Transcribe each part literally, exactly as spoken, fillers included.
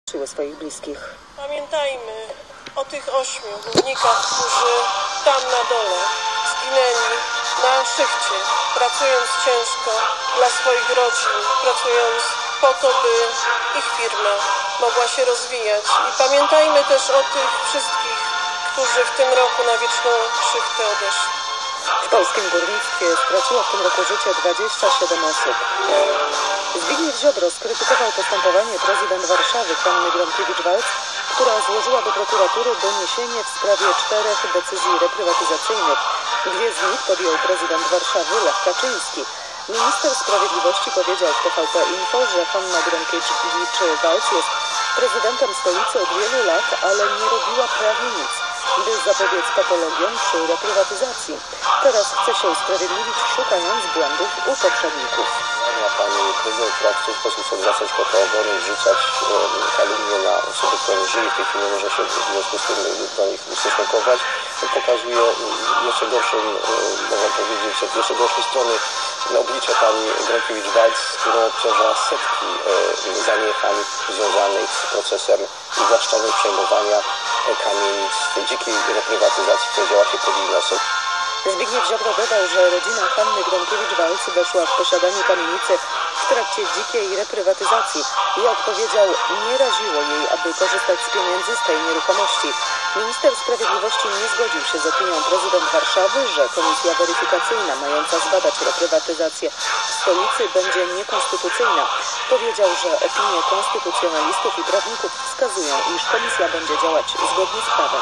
siły swoich bliskich. Pamiętajmy o tych ośmiu górnikach, którzy tam na dole zginęli na szychcie, pracując ciężko dla swoich rodzin, pracując po to, by ich firma mogła się rozwijać. I pamiętajmy też o tych wszystkich, którzy w tym roku na wieczną szychtę odeszli. W polskim górnictwie straciło w tym roku życie dwadzieścia siedem osób. Zbigniew Ziobro skrytykował postępowanie prezydent Warszawy Hanny Gronkiewicz-Waltz, która złożyła do prokuratury doniesienie w sprawie czterech decyzji reprywatyzacyjnych. Dwie z nich podjął prezydent Warszawy Lech Kaczyński. Minister Sprawiedliwości powiedział w T V P Info, że Hanna Gronkiewicz-Waltz jest prezydentem stolicy od wielu lat, ale nie robiła prawie nic, by zapobiec patologiom przy reprywatyzacji. Teraz chce się usprawiedliwić, szukając błędów u poprzedników. Pani prezydent, która w ten sposób chce zwracać po to obrony, wrzucać e, kalumnie na osoby, które żyły w tej chwili, nie może się w związku z tym do nich ustosunkować, pokazuje jeszcze gorszą, e, można powiedzieć, od jeszcze gorszej strony oblicze pani Gronkiewicz-Waltz, którą obciąża setki e, zaniechań związanych z procesem uwłaszczania przejmowania e, kamienic w tej dzikiej reprywatyzacji, która działa się pod jej nosem. Zbigniew Ziobro dodał, że rodzina Hanny Gronkiewicz-Waltz weszła w posiadanie kamienicy w trakcie dzikiej reprywatyzacji. Jak powiedział, nie raziło jej, aby korzystać z pieniędzy z tej nieruchomości. Minister Sprawiedliwości nie zgodził się z opinią prezydent Warszawy, że komisja weryfikacyjna mająca zbadać reprywatyzację w stolicy będzie niekonstytucyjna. Powiedział, że opinie konstytucjonalistów i prawników wskazują, iż komisja będzie działać zgodnie z prawem.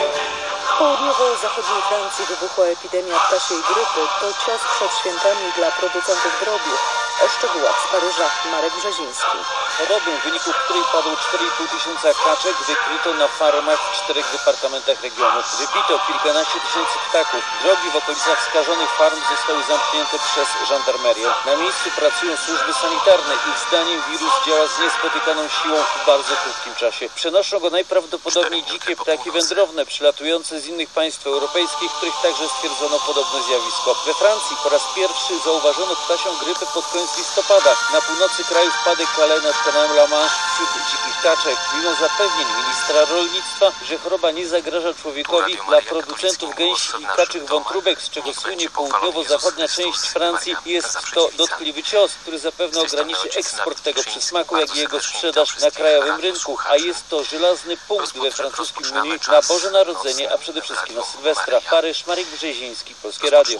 W południowo-zachodniej Francji wybuchła epidemia ptasiej grypy. To cios przed świętami dla producentów drobiu. O szczegółach z Paryża Marek Brzeziński. Chorobę, w wyniku której padło cztery i pół tysiąca kaczek, wykryto na farmach w czterech departamentach regionu. Wybito kilkanaście tysięcy ptaków. Drogi w okolicach skażonych farm zostały zamknięte przez żandarmerię. Na miejscu pracują służby sanitarne. Ich zdaniem wirus działa z niespotykaną siłą w bardzo krótkim czasie. Przenoszą go najprawdopodobniej dzikie ptaki wędrowne, przylatujące z innych państw europejskich, w których także stwierdzono podobne zjawisko. We Francji po raz pierwszy zauważono ptasią grypę pod koniec listopada. Na północy kraju wpadek Calais nad kanałem La Manche wśród dzikich kaczek. Mimo zapewnień ministra rolnictwa, że choroba nie zagraża człowiekowi, dla producentów gęsi i kaczych wątróbek, z czego słynie południowo-zachodnia część Francji, jest to dotkliwy cios, który zapewne ograniczy eksport tego przysmaku, jak i jego sprzedaż na krajowym rynku, a jest to żelazny punkt we francuskim menu na Boże Narodzenie, a przede wszystkim na Sylwestra. Paryż, Marek Brzeziński, Polskie Radio.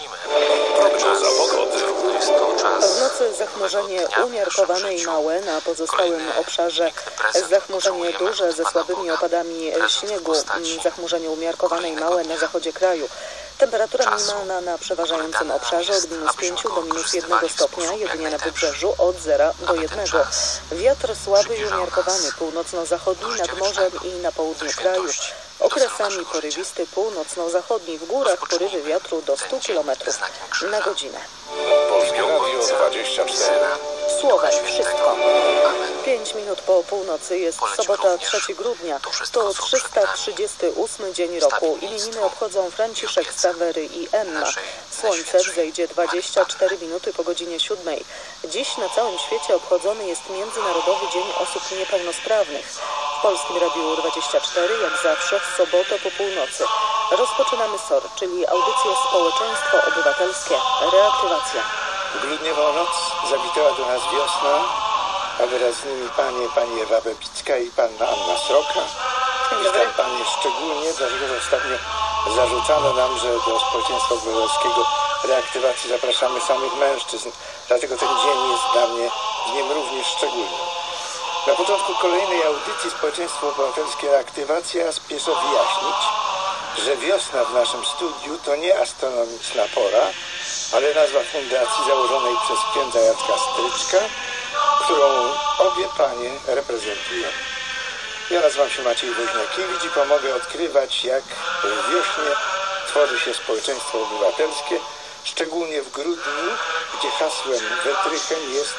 W nocy zachmurzenie umiarkowane i małe, na pozostałym obszarze zachmurzenie duże ze słabymi opadami śniegu, zachmurzenie umiarkowane i małe na zachodzie kraju. Temperatura minimalna na przeważającym obszarze od minus pięciu do minus jednego stopnia, jedynie na wybrzeżu od zera do jednego. Wiatr słaby i umiarkowany, północno-zachodni nad morzem i na południu kraju. Okresami porywisty północno-zachodni, w górach porywy wiatru do stu kilometrów na godzinę. Polskie Radio dwadzieścia cztery. Słowem wszystko. Pięć minut po północy jest sobota trzeciego grudnia. To trzysta trzydziesty ósmy dzień roku. Imieniny obchodzą Franciszek, Sawery i Emma. Słońce wzejdzie dwadzieścia cztery minuty po godzinie siódmej. Dziś na całym świecie obchodzony jest Międzynarodowy Dzień Osób Niepełnosprawnych. W Polskim Radiu dwadzieścia cztery, jak zawsze w sobotę po północy. Rozpoczynamy S O R, czyli audycję Społeczeństwo Obywatelskie. Reaktywacja. Grudniową noc zawitała do nas wiosna, a wraz z nimi panie, pani Ewa Bebicka i panna Anna Sroka. Witam panie szczególnie, dlatego że ostatnio zarzucano nam, że do Społeczeństwa Obywatelskiego Reaktywacji zapraszamy samych mężczyzn. Dlatego ten dzień jest dla mnie dniem również szczególnym. Na początku kolejnej audycji Społeczeństwo Obywatelskie Reaktywacja spieszę wyjaśnić, że wiosna w naszym studiu to nie astronomiczna pora, ale nazwa fundacji założonej przez księdza Jacka Stryczka, którą obie panie reprezentują. Ja nazywam się Maciej Woźniakiewicz i pomogę odkrywać, jak w wiośnie tworzy się społeczeństwo obywatelskie, szczególnie w grudniu, gdzie hasłem wytrychem jest,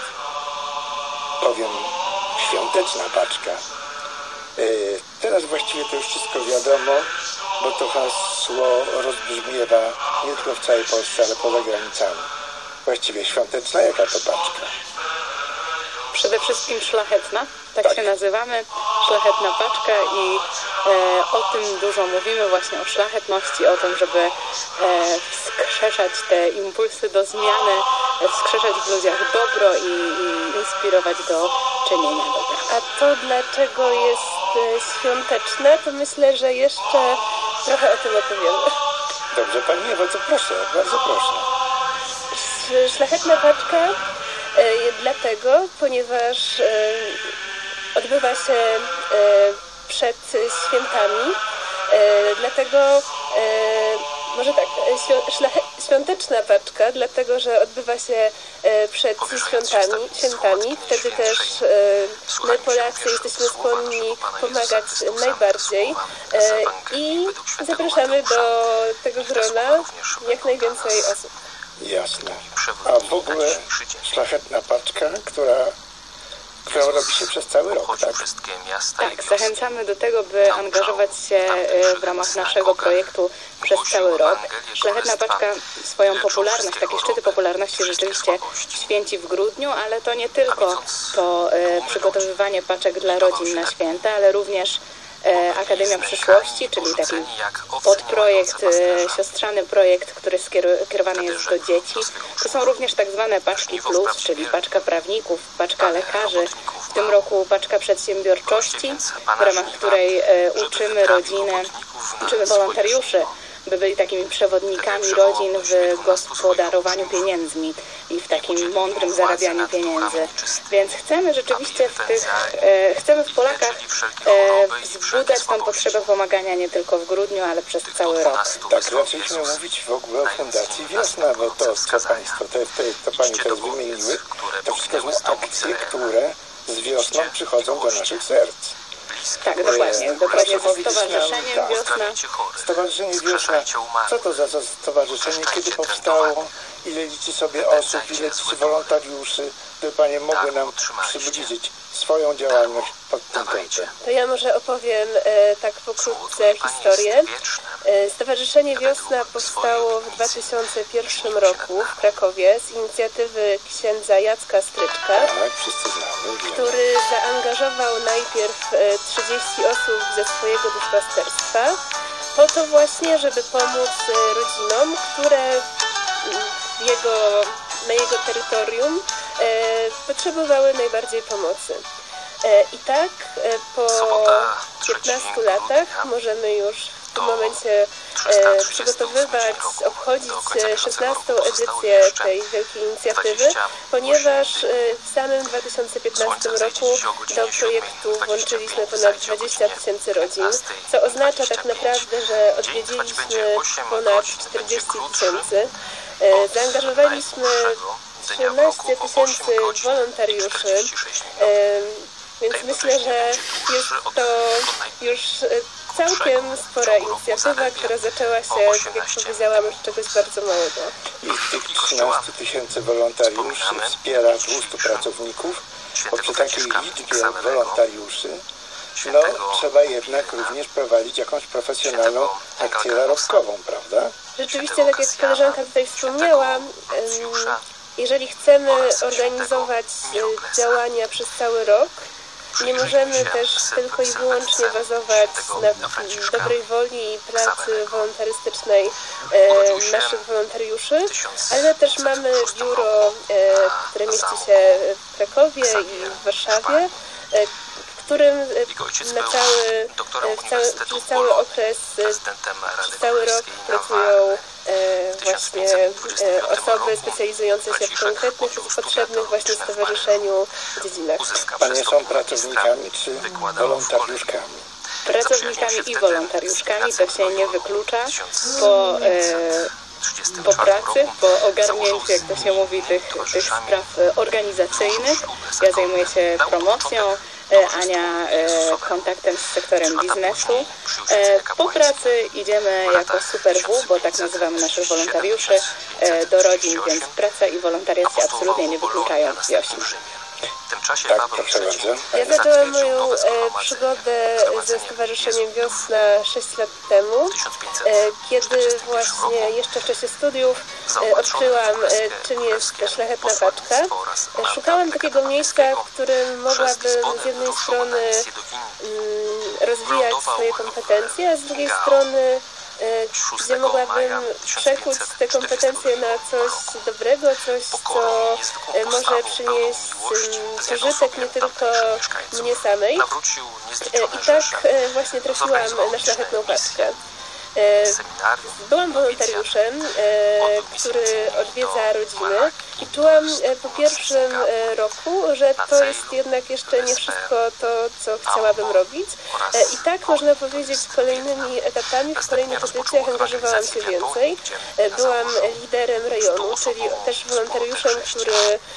powiem, świąteczna paczka. Yy, teraz właściwie to już wszystko wiadomo, bo to hasło rozbrzmiewa nie tylko w całej Polsce, ale poza granicami. Właściwie świąteczna, jaka to paczka? Przede wszystkim szlachetna, tak, Tak. się nazywamy, szlachetna paczka i e, o tym dużo mówimy, właśnie o szlachetności, o tym, żeby e, wskrzeszać te impulsy do zmiany, e, wskrzeszać w ludziach dobro i, i inspirować do czynienia dobra. A to, dlaczego jest e, świąteczne, to myślę, że jeszcze trochę o tym opowiemy. Dobrze, Pani Ewo, to proszę, bardzo proszę. Sz- Szlachetna paczka e, dlatego, ponieważ e, odbywa się e, przed świętami, e, dlatego e, może tak, świ- szlache- świąteczna paczka, dlatego, że odbywa się e, przed świętami, świętami. Wtedy też e, my Polacy jesteśmy skłonni pomagać najbardziej e, i zapraszamy do tego grona jak najwięcej osób. Jasne. A w ogóle szlachetna paczka, która, którą robi się przez cały rok, tak? Tak, zachęcamy do tego, by angażować się e, w ramach naszego projektu przez cały rok. Szlachetna paczka swoją popularność, takie szczyty popularności rzeczywiście święci w grudniu, ale to nie tylko to e, przygotowywanie paczek dla rodzin na święta, ale również e, Akademia Przyszłości, czyli taki podprojekt, e, siostrzany projekt, który skierowany jest do dzieci. To są również tak zwane paczki plus, czyli paczka prawników, paczka lekarzy, w tym roku paczka przedsiębiorczości, w ramach której e, uczymy rodzinę, uczymy wolontariuszy, by byli takimi przewodnikami rodzin w gospodarowaniu pieniędzmi i w takim mądrym zarabianiu pieniędzy. Więc chcemy rzeczywiście w tych, e, chcemy w Polakach e, wzbudzać tą potrzebę pomagania nie tylko w grudniu, ale przez cały rok. Tak, zaczęliśmy mówić w ogóle o Fundacji Wiosna, bo to, co Państwo, te, te, to Pani teraz wymieniły, to wszystko są akcje, które z wiosną przychodzą do naszych serc. Tak, dokładnie. Dokładnie ze Stowarzyszeniem Tak. Wiosna. Stowarzyszenie Wiosna, co to za stowarzyszenie, kiedy powstało, ile liczy sobie osób, ile liczy wolontariuszy, by Panie mogły nam przybliżyć swoją działalność pod tym kątem. To ja może opowiem e, tak pokrótce historię. E, Stowarzyszenie Wiosna powstało w dwa tysiące pierwszym roku w Krakowie z inicjatywy księdza Jacka Stryczka, Tak, wszyscy znamy, wiemy. który zaangażował najpierw e, trzydzieści osób ze swojego duszpasterstwa po to właśnie, żeby pomóc e, rodzinom, które mm, w jego, na jego terytorium e, potrzebowały najbardziej pomocy. E, I tak e, po piętnastu latach możemy już w tym momencie e, przygotowywać, obchodzić e, szesnastą edycję tej wielkiej inicjatywy, ponieważ e, w samym dwa tysiące piętnastym roku do projektu włączyliśmy ponad dwadzieścia tysięcy rodzin, co oznacza tak naprawdę, że odwiedziliśmy ponad czterdzieści tysięcy. E, Zaangażowaliśmy trzynaście tysięcy wolontariuszy, e, więc myślę, że jest to już e, całkiem spora inicjatywa, która zaczęła się, tak jak powiedziałam, od czegoś bardzo małego. I tych trzynaście tysięcy wolontariuszy wspiera dwieście pracowników, bo przy takiej liczbie wolontariuszy no, trzeba jednak również prowadzić jakąś profesjonalną akcję zarobkową, prawda? Rzeczywiście, tak jak koleżanka tutaj wspomniała, em, jeżeli chcemy organizować e, działania przez cały rok, nie możemy też tylko i wyłącznie bazować na dobrej woli i pracy wolontarystycznej e, naszych wolontariuszy, ale też mamy biuro, e, które mieści się w Krakowie i w Warszawie, e, w którym e, na cały, e, w cały, przez cały okres, e, przez cały rok pracują e, właśnie e, osoby specjalizujące się w konkretnych i potrzebnych właśnie stowarzyszeniu dziedzinach. Panie są pracownikami czy wolontariuszkami? Pracownikami i wolontariuszkami, to się nie wyklucza. Po, e, po pracy, po ogarnięciu, jak to się mówi, tych, tych spraw organizacyjnych. Ja zajmuję się promocją, e, Ania e, kontaktem z sektorem biznesu. E, po pracy idziemy jako Super W, bo tak nazywamy naszych wolontariuszy, e, do rodzin, więc praca i wolontariat się absolutnie nie wykluczają w Wiośnie. czasie Tak, Paweł proszę trzeci bardzo. Ja zaczęłam zatwierdził moją nowe e, zgromadzenie przygodę pod ze prowadzeniem Stowarzyszeniem jezuitów Wiosna sześć lat temu, w tysiąc pięćset e, kiedy czterdziestym pierwszym właśnie roku jeszcze w czasie studiów e, zaopatrzony odkryłam, w e, królewskie- czym jest królewskie szlachetna posłannictwo paczka. oraz E, mandat Szukałam takiego miejsca, w którym przez mogłabym zbony z jednej ruszył strony na misję do Indii. mm, rozwijać Lądował swoje w kompetencje, a z drugiej Gao strony e, gdzie szóstego mogłabym maja przekuć te kompetencje na coś dobrego, coś, co e, może przynieść mm, pożytek nie tylko mnie samej. Nawrócił E, niezliczone I rzesze. tak e, właśnie trafiłam Zorganizował na szlachetną liczne paczkę. misje, E, seminarium, Byłam wolontariuszem, e, który odwiedza rodziny i czułam e, po pierwszym e, roku, że to jest jednak jeszcze nie wszystko to, co chciałabym robić. E, I tak można powiedzieć kolejnymi etapami, w kolejnych edycjach angażowałam się więcej. E, Byłam liderem rejonu, czyli też wolontariuszem, który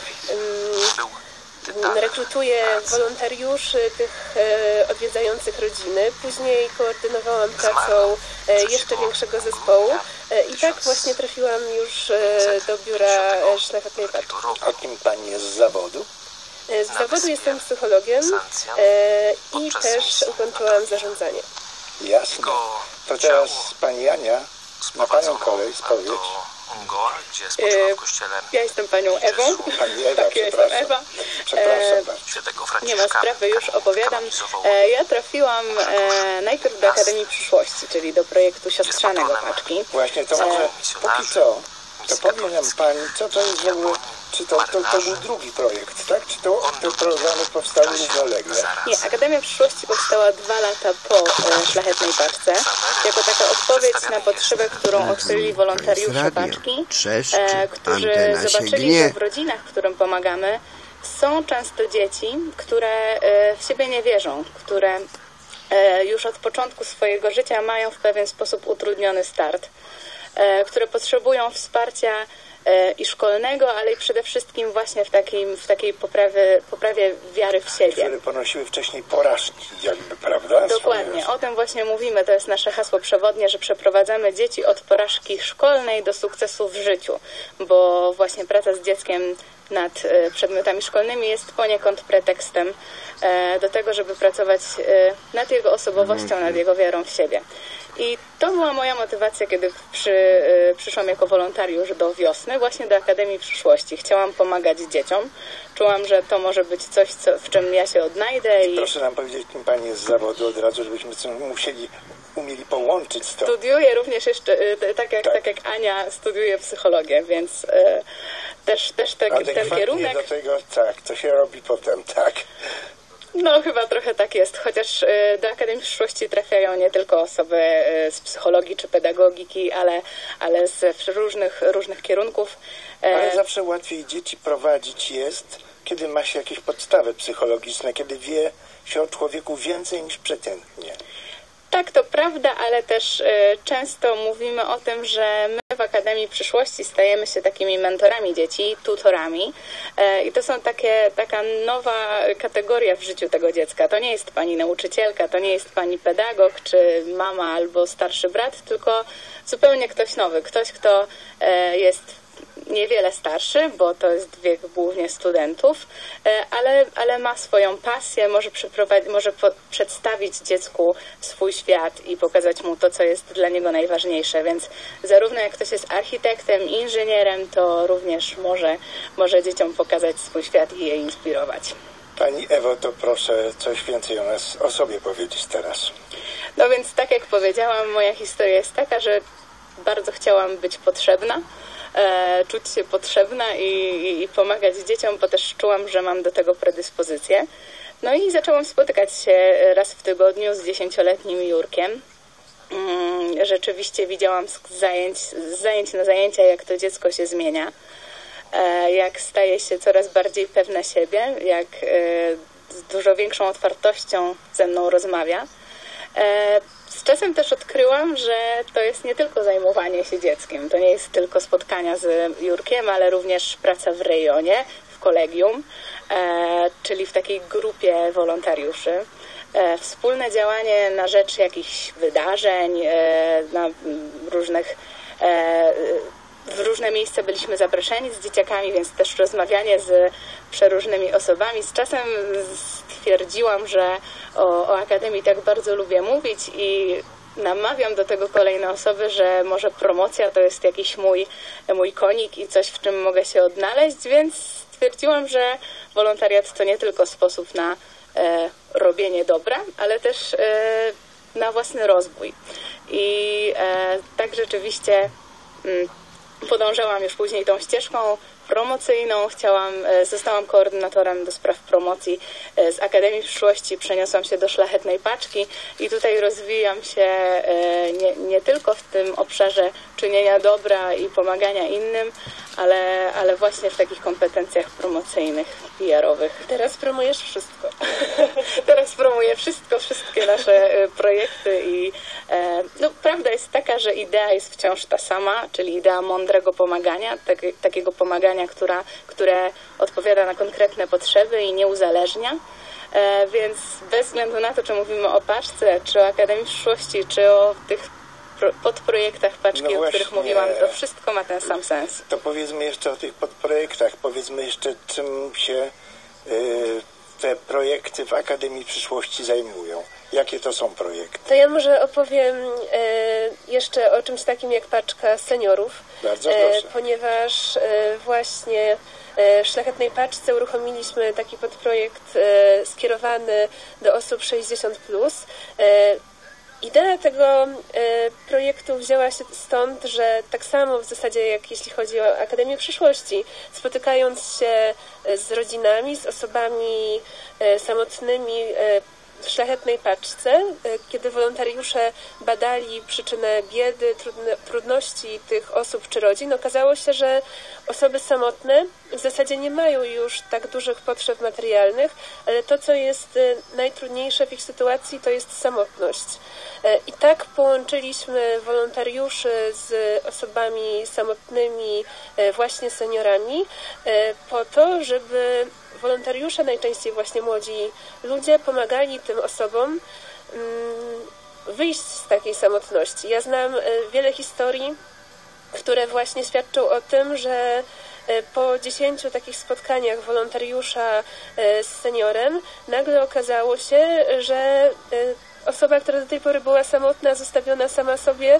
um, rekrutuje wolontariuszy, tych e, odwiedzających rodziny. Później koordynowałam pracą e, jeszcze większego zespołu e, i tak właśnie trafiłam już e, do biura e, Szlachetnej Paczki. A kim pani jest z zawodu? E, Z zawodu jestem psychologiem e, i też ukończyłam zarządzanie. Jasne. To teraz pani Ania, na panią kolej spowiedź. Ungoa, gdzie spoczywa w kościele Ja jestem panią Ewą. Pani Ewa, Tak, ja jestem przepraszam. Ewa. Przepraszam E, bardzo. świętego Nie ma Franciszka. sprawy, już opowiadam. kanonizował E, Ja trafiłam e, najpierw do Akademii Przyszłości, czyli do projektu siostrzanego Paczki. Właśnie, to może póki co, to powie nam pani, co to jest w ogóle, czy to, to, to był drugi projekt, tak? Czy to te programy powstały równolegle? Nie, Akademia Przyszłości powstała dwa lata po e, Szlachetnej Paczce, jako taka odpowiedź na potrzebę, którą odkryli wolontariusze Paczki, e, którzy zobaczyli, że w rodzinach, którym pomagamy, są często dzieci, które e, w siebie nie wierzą, które e, już od początku swojego życia mają w pewien sposób utrudniony start, e, które potrzebują wsparcia e, i szkolnego, ale i przede wszystkim właśnie w, takim, w takiej poprawie, poprawie wiary w siebie. Które ponosiły wcześniej porażki, jakby, prawda? Dokładnie, o tym właśnie mówimy, to jest nasze hasło przewodnie, że przeprowadzamy dzieci od porażki szkolnej do sukcesu w życiu, bo właśnie praca z dzieckiem nad e, przedmiotami szkolnymi jest poniekąd pretekstem e, do tego, żeby pracować e, nad jego osobowością, nad jego wiarą w siebie. I to była moja motywacja, kiedy przy, e, przyszłam jako wolontariusz do Wiosny, właśnie do Akademii Przyszłości. Chciałam pomagać dzieciom. Czułam, że to może być coś, co, w czym ja się odnajdę. I Proszę nam powiedzieć, kim pani jest z zawodu od razu, żebyśmy sobie musieli, umieli połączyć to. studiuję również jeszcze, e, tak jak, Tak. tak jak Ania, studiuję psychologię, więc e, też, też ten, ten Adekwatnie kierunek. do tego, tak, co się robi potem, tak. No chyba trochę tak jest, chociaż e, do Akademii Przyszłości trafiają nie tylko osoby e, z psychologii czy pedagogiki, ale, ale z różnych, różnych kierunków. E, Ale zawsze łatwiej dzieci prowadzić jest, kiedy ma się jakieś podstawy psychologiczne, kiedy wie się o człowieku więcej niż przeciętnie. Tak, to prawda, ale też e, często mówimy o tym, że my w Akademii Przyszłości stajemy się takimi mentorami dzieci, tutorami e, i to są takie, taka nowa kategoria w życiu tego dziecka. To nie jest pani nauczycielka, to nie jest pani pedagog, czy mama albo starszy brat, tylko zupełnie ktoś nowy, ktoś, kto e, jest niewiele starszy, bo to jest wiek głównie studentów, e, ale, ale ma swoją pasję, może, przeprowadzić, może po, przedstawić dziecku swój świat i pokazać mu to, co jest dla niego najważniejsze, więc zarówno jak ktoś jest architektem, inżynierem, to również może, może dzieciom pokazać swój świat i je inspirować. Pani Ewo, to proszę coś więcej o nas, o sobie powiedzieć teraz. No więc tak jak powiedziałam, moja historia jest taka, że bardzo chciałam być potrzebna, E, czuć się potrzebna i, i, i pomagać dzieciom, bo też czułam, że mam do tego predyspozycję. No i zaczęłam spotykać się raz w tygodniu z dziesięcioletnim Jurkiem. Mm, rzeczywiście widziałam z zajęć, z zajęć na zajęcia, jak to dziecko się zmienia, e, jak staje się coraz bardziej pewne siebie, jak e, z dużo większą otwartością ze mną rozmawia. E, Z czasem też odkryłam, że to jest nie tylko zajmowanie się dzieckiem, to nie jest tylko spotkania z Jurkiem, ale również praca w rejonie, w kolegium, e, czyli w takiej grupie wolontariuszy. E, wspólne działanie na rzecz jakichś wydarzeń, e, na różnych e, w różne miejsca byliśmy zaproszeni z dzieciakami, więc też rozmawianie z przeróżnymi osobami. Z czasem stwierdziłam, że o, o Akademii tak bardzo lubię mówić i namawiam do tego kolejne osoby, że może promocja to jest jakiś mój, mój konik i coś, w czym mogę się odnaleźć, więc stwierdziłam, że wolontariat to nie tylko sposób na e, robienie dobra, ale też e, na własny rozwój. I e, tak rzeczywiście mm, podążałam już później tą ścieżką promocyjną. Chciałam, zostałam koordynatorem do spraw promocji z Akademii Przyszłości, przeniosłam się do Szlachetnej Paczki i tutaj rozwijam się nie, nie tylko w tym obszarze czynienia dobra i pomagania innym, ale, ale właśnie w takich kompetencjach promocyjnych, P R-owych. Teraz promujesz wszystko. Teraz promuję wszystko, wszystkie nasze projekty i no, prawda jest taka, że idea jest wciąż ta sama, czyli idea mądrego pomagania, tak, takiego pomagania, która, które odpowiada na konkretne potrzeby i nie uzależnia. E, więc bez względu na to, czy mówimy o paczce, czy o Akademii Przyszłości, czy o tych pro, podprojektach paczki, no o których mówiłam, to wszystko ma ten sam sens. To powiedzmy jeszcze o tych podprojektach, powiedzmy jeszcze, czym się y, te projekty w Akademii Przyszłości zajmują. Jakie to są projekty? To ja może opowiem e, jeszcze o czymś takim jak paczka seniorów. Bardzo proszę. E, ponieważ e, właśnie w Szlachetnej Paczce uruchomiliśmy taki podprojekt e, skierowany do osób sześćdziesiąt plus. E, Idea tego e, projektu wzięła się stąd, że tak samo w zasadzie jak jeśli chodzi o Akademię Przyszłości, spotykając się z rodzinami, z osobami e, samotnymi e, w Szlachetnej Paczce, kiedy wolontariusze badali przyczynę biedy, trudne, trudności tych osób czy rodzin, okazało się, że osoby samotne w zasadzie nie mają już tak dużych potrzeb materialnych, ale to, co jest najtrudniejsze w ich sytuacji, to jest samotność. I tak połączyliśmy wolontariuszy z osobami samotnymi, właśnie seniorami, po to, żeby wolontariusze, najczęściej właśnie młodzi ludzie, pomagali tym osobom wyjść z takiej samotności. Ja znam wiele historii, które właśnie świadczą o tym, że po dziesięciu takich spotkaniach wolontariusza z seniorem nagle okazało się, że osoba, która do tej pory była samotna, zostawiona sama sobie,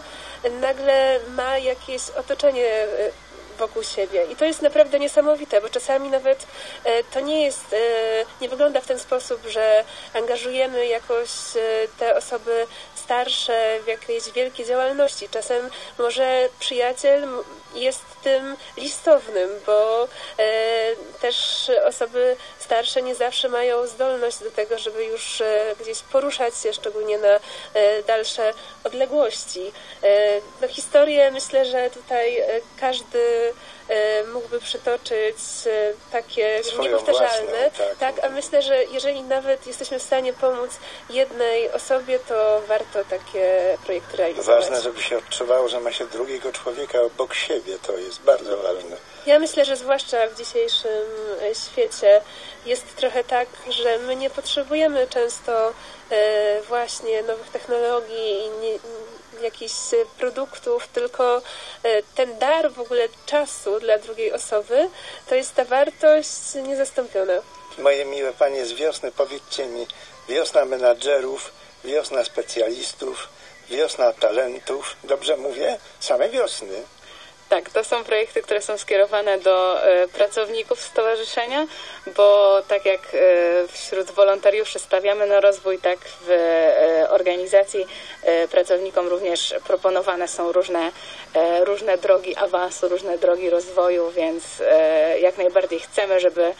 nagle ma jakieś otoczenie wokół siebie. I to jest naprawdę niesamowite, bo czasami nawet e, to nie jest, e, nie wygląda w ten sposób, że angażujemy jakoś e, te osoby starsze w jakiejś wielkiej działalności. Czasem może przyjaciel jest tym listownym, bo e, też osoby starsze nie zawsze mają zdolność do tego, żeby już e, gdzieś poruszać się, szczególnie na e, dalsze odległości. E, no, historię myślę, że tutaj e, każdy e, mógłby przytoczyć e, takie swoją niepowtarzalne. własną, tak. tak, a myślę, że jeżeli nawet jesteśmy w stanie pomóc jednej osobie, to warto takie projekty realizować. Ważne, żeby się odczuwało, że ma się drugiego człowieka obok siebie. To jest bardzo ważne. Ja myślę, że zwłaszcza w dzisiejszym świecie jest trochę tak, że my nie potrzebujemy często e, właśnie nowych technologii i nie, jakichś produktów, tylko e, ten dar w ogóle czasu dla drugiej osoby to jest ta wartość niezastąpiona. Moje miłe panie z wiosny, powiedzcie mi, wiosna menadżerów, wiosna specjalistów, wiosna talentów. Dobrze mówię? Same wiosny. Tak, to są projekty, które są skierowane do e, pracowników stowarzyszenia, bo tak jak e, wśród wolontariuszy stawiamy na rozwój, tak w e, organizacji e, pracownikom również proponowane są różne, e, różne drogi awansu, różne drogi rozwoju, więc e, jak najbardziej chcemy, żeby